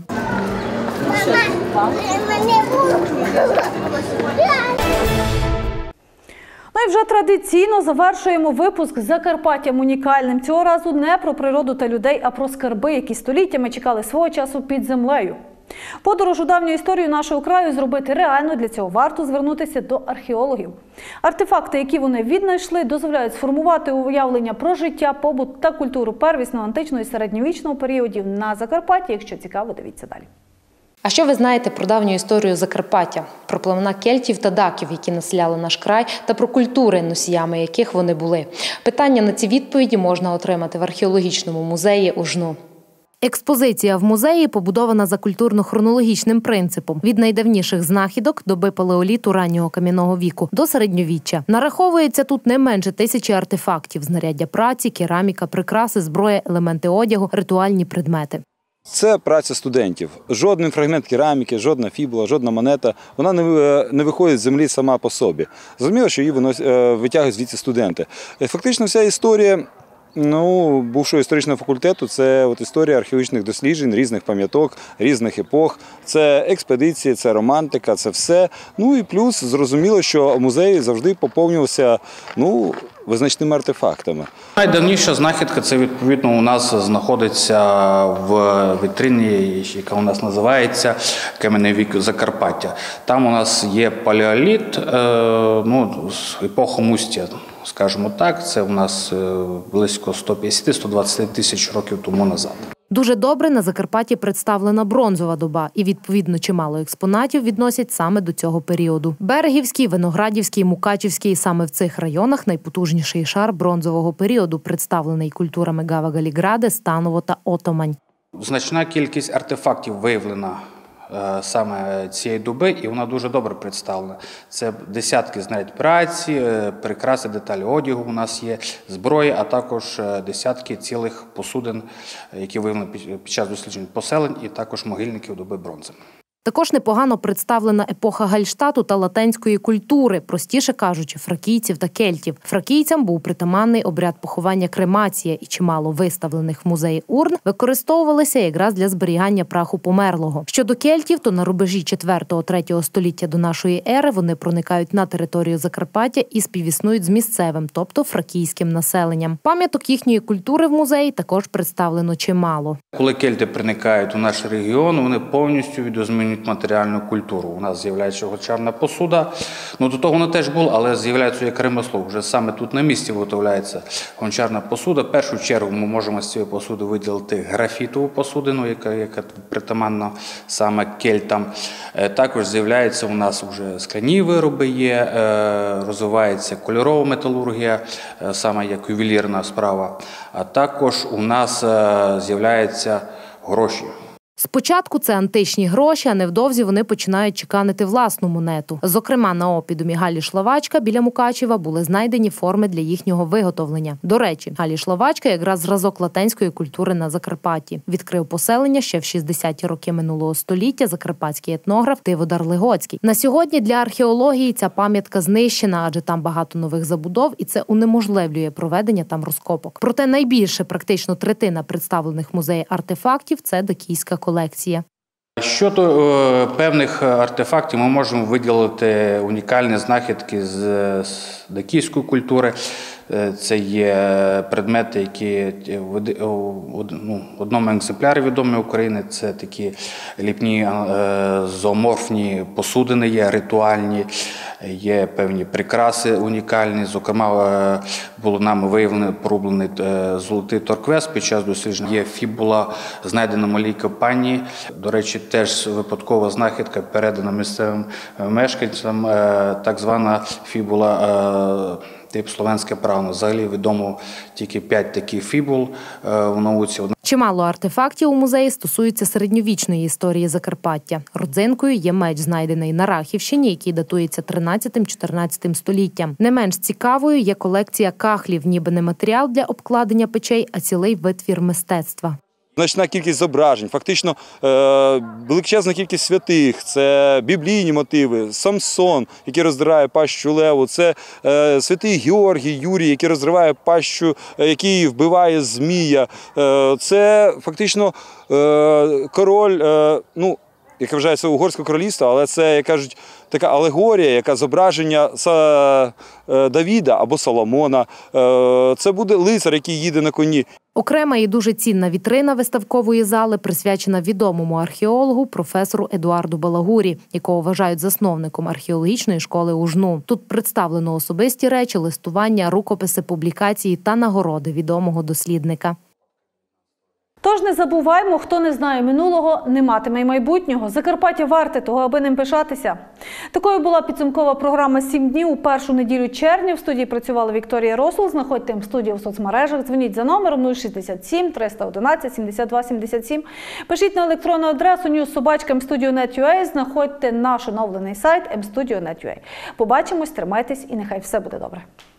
Ну і вже традиційно завершуємо випуск Закарпаттям унікальним. Цього разу не про природу та людей, а про скарби, які століттями чекали свого часу під землею. Подорож у давню історію нашого краю зробити реально, для цього варто звернутися до археологів. Артефакти, які вони віднайшли, дозволяють сформувати уявлення про життя, побут та культуру первісного, античного і середньовічного періодів на Закарпатті. Якщо цікаво, дивіться далі. А що ви знаєте про давню історію Закарпаття? Про племена кельтів та даків, які населяли наш край, та про культури, носіями яких вони були? Питання на ці відповіді можна отримати в археологічному музеї у Жну. Експозиція в музеї побудована за культурно-хронологічним принципом – від найдавніших знахідок доби палеоліту раннього кам'яного віку до середньовіччя. Нараховується тут не менше тисячі артефактів – знаряддя праці, кераміка, прикраси, зброя, елементи одягу, ритуальні предмети. Це праця студентів. Жоден фрагмент кераміки, жодна фібула, жодна монета, вона не виходить з землі сама по собі. Зрозуміло, що її витягують звідси студенти. Фактично вся історія, ну, бувшого історичного факультету, це от історія археологічних досліджень, різних пам'яток, різних епох. Це експедиції, це романтика, це все. Ну і плюс зрозуміло, що музей завжди поповнювався, ну, визначними артефактами. Найдавніша знахідка – це, відповідно, у нас знаходиться в вітрині, яка у нас називається «Кам'яний вік Закарпаття». Там у нас є палеоліт, ну, з епохом Устя, скажімо так. Це у нас близько сто п'ятдесят - сто двадцять тисяч років тому назад. Дуже добре на Закарпатті представлена бронзова доба і, відповідно, чимало експонатів відносять саме до цього періоду. Берегівський, Виноградівський, Мукачівський – саме в цих районах найпотужніший шар бронзового періоду, представлений культурами Гава-Галіграде, Станово та Отомань. Значна кількість артефактів виявлена саме цієї доби, і вона дуже добре представлена. Це десятки знарядь праці, прикраси, деталі одягу у нас є, зброї, а також десятки цілих посудин, які виявлені під час досліджень поселень, і також могильників доби бронзи. Також непогано представлена епоха Гальштату та латинської культури, простіше кажучи, фракійців та кельтів. Фракійцям був притаманний обряд поховання кремація, і чимало виставлених в музеї урн використовувалися якраз для зберігання праху померлого. Щодо кельтів, то на рубежі четвертого - третього століття до нашої ери вони проникають на територію Закарпаття і співіснують з місцевим, тобто фракійським населенням. Пам'яток їхньої культури в музеї також представлено чимало. Коли кельти проникають у наш регіон, вони повністю відозмінюють матеріальну культуру. У нас з'являється гончарна посуда. Ну, до того вона теж була, але з'являється як ремесло. Вже саме тут на місці виготовляється гончарна посуда. В першу чергу ми можемо з цієї посуди виділити графітову посудину, яка, яка притаманна саме кельтам. Також з'являється у нас вже скляні вироби є, розвивається кольорова металургія, саме як ювелірна справа. А також у нас з'являються гроші. Спочатку це античні гроші, а невдовзі вони починають чеканити власну монету. Зокрема, на опідомі Галі-Шлавачка біля Мукачева були знайдені форми для їхнього виготовлення. До речі, Галі-Шлавачка – якраз зразок латинської культури на Закарпатті. Відкрив поселення ще в шістдесяті роки минулого століття закарпатський етнограф Тиводар Легоцький. На сьогодні для археології ця пам'ятка знищена, адже там багато нових забудов, і це унеможливлює проведення там розкопок. Проте найбільше, практично третина представлених в музеї артефактів – це дакійська колекція. Щодо е, певних артефактів, ми можемо виділити унікальні знахідки з, з дакійської культури. Це є предмети, які в ну, одному екземплярі відомі України. Це такі ліпні е, зооморфні посудини є, ритуальні, є певні прикраси унікальні. Зокрема, е, було нами виявлений, порублений е, золотий торквес під час дослідження. Є фібула, знайдена в малій Капані. До речі, теж випадкова знахідка, передана місцевим мешканцям, е, так звана фібула е, тип словенське право. Взагалі відомо тільки п'ять таких фібул в науці. Чимало артефактів у музеї стосуються середньовічної історії Закарпаття. Родзинкою є меч, знайдений на Рахівщині, який датується тринадцятим-чотирнадцятим століттям. Не менш цікавою є колекція кахлів, ніби не матеріал для обкладення печей, а цілий витвір мистецтва. Значна кількість зображень, фактично е, величезна кількість святих, це біблійні мотиви, Самсон, який роздирає пащу леву, це е, святий Георгій, Юрій, який розриває пащу, е, який вбиває змія. Е, це фактично е, король, е, ну, яке вважається Угорське королівство, але це, як кажуть, така алегорія, яка зображення Давіда або Соломона. Е, це буде лицар, який їде на коні. Окрема і дуже цінна вітрина виставкової зали присвячена відомому археологу професору Едуарду Балагурі, якого вважають засновником археологічної школи Ужну. Тут представлено особисті речі, листування, рукописи, публікації та нагороди відомого дослідника. Тож не забуваймо, хто не знає минулого, не матиме й майбутнього. Закарпаття варте того, аби ним пишатися. Такою була підсумкова програма «Сім днів» у першу неділю червня. В студії працювала Вікторія Росул. Знаходьте М-студію в соцмережах. Дзвоніть за номером нуль шістдесят сім триста одинадцять сімдесят два сімдесят сім. Пишіть на електронну адресу ньюс собачка ем студіо крапка нет крапка ю а. Знаходьте наш оновлений сайт ем студіо крапка нет крапка ю а. Побачимось, тримайтесь і нехай все буде добре.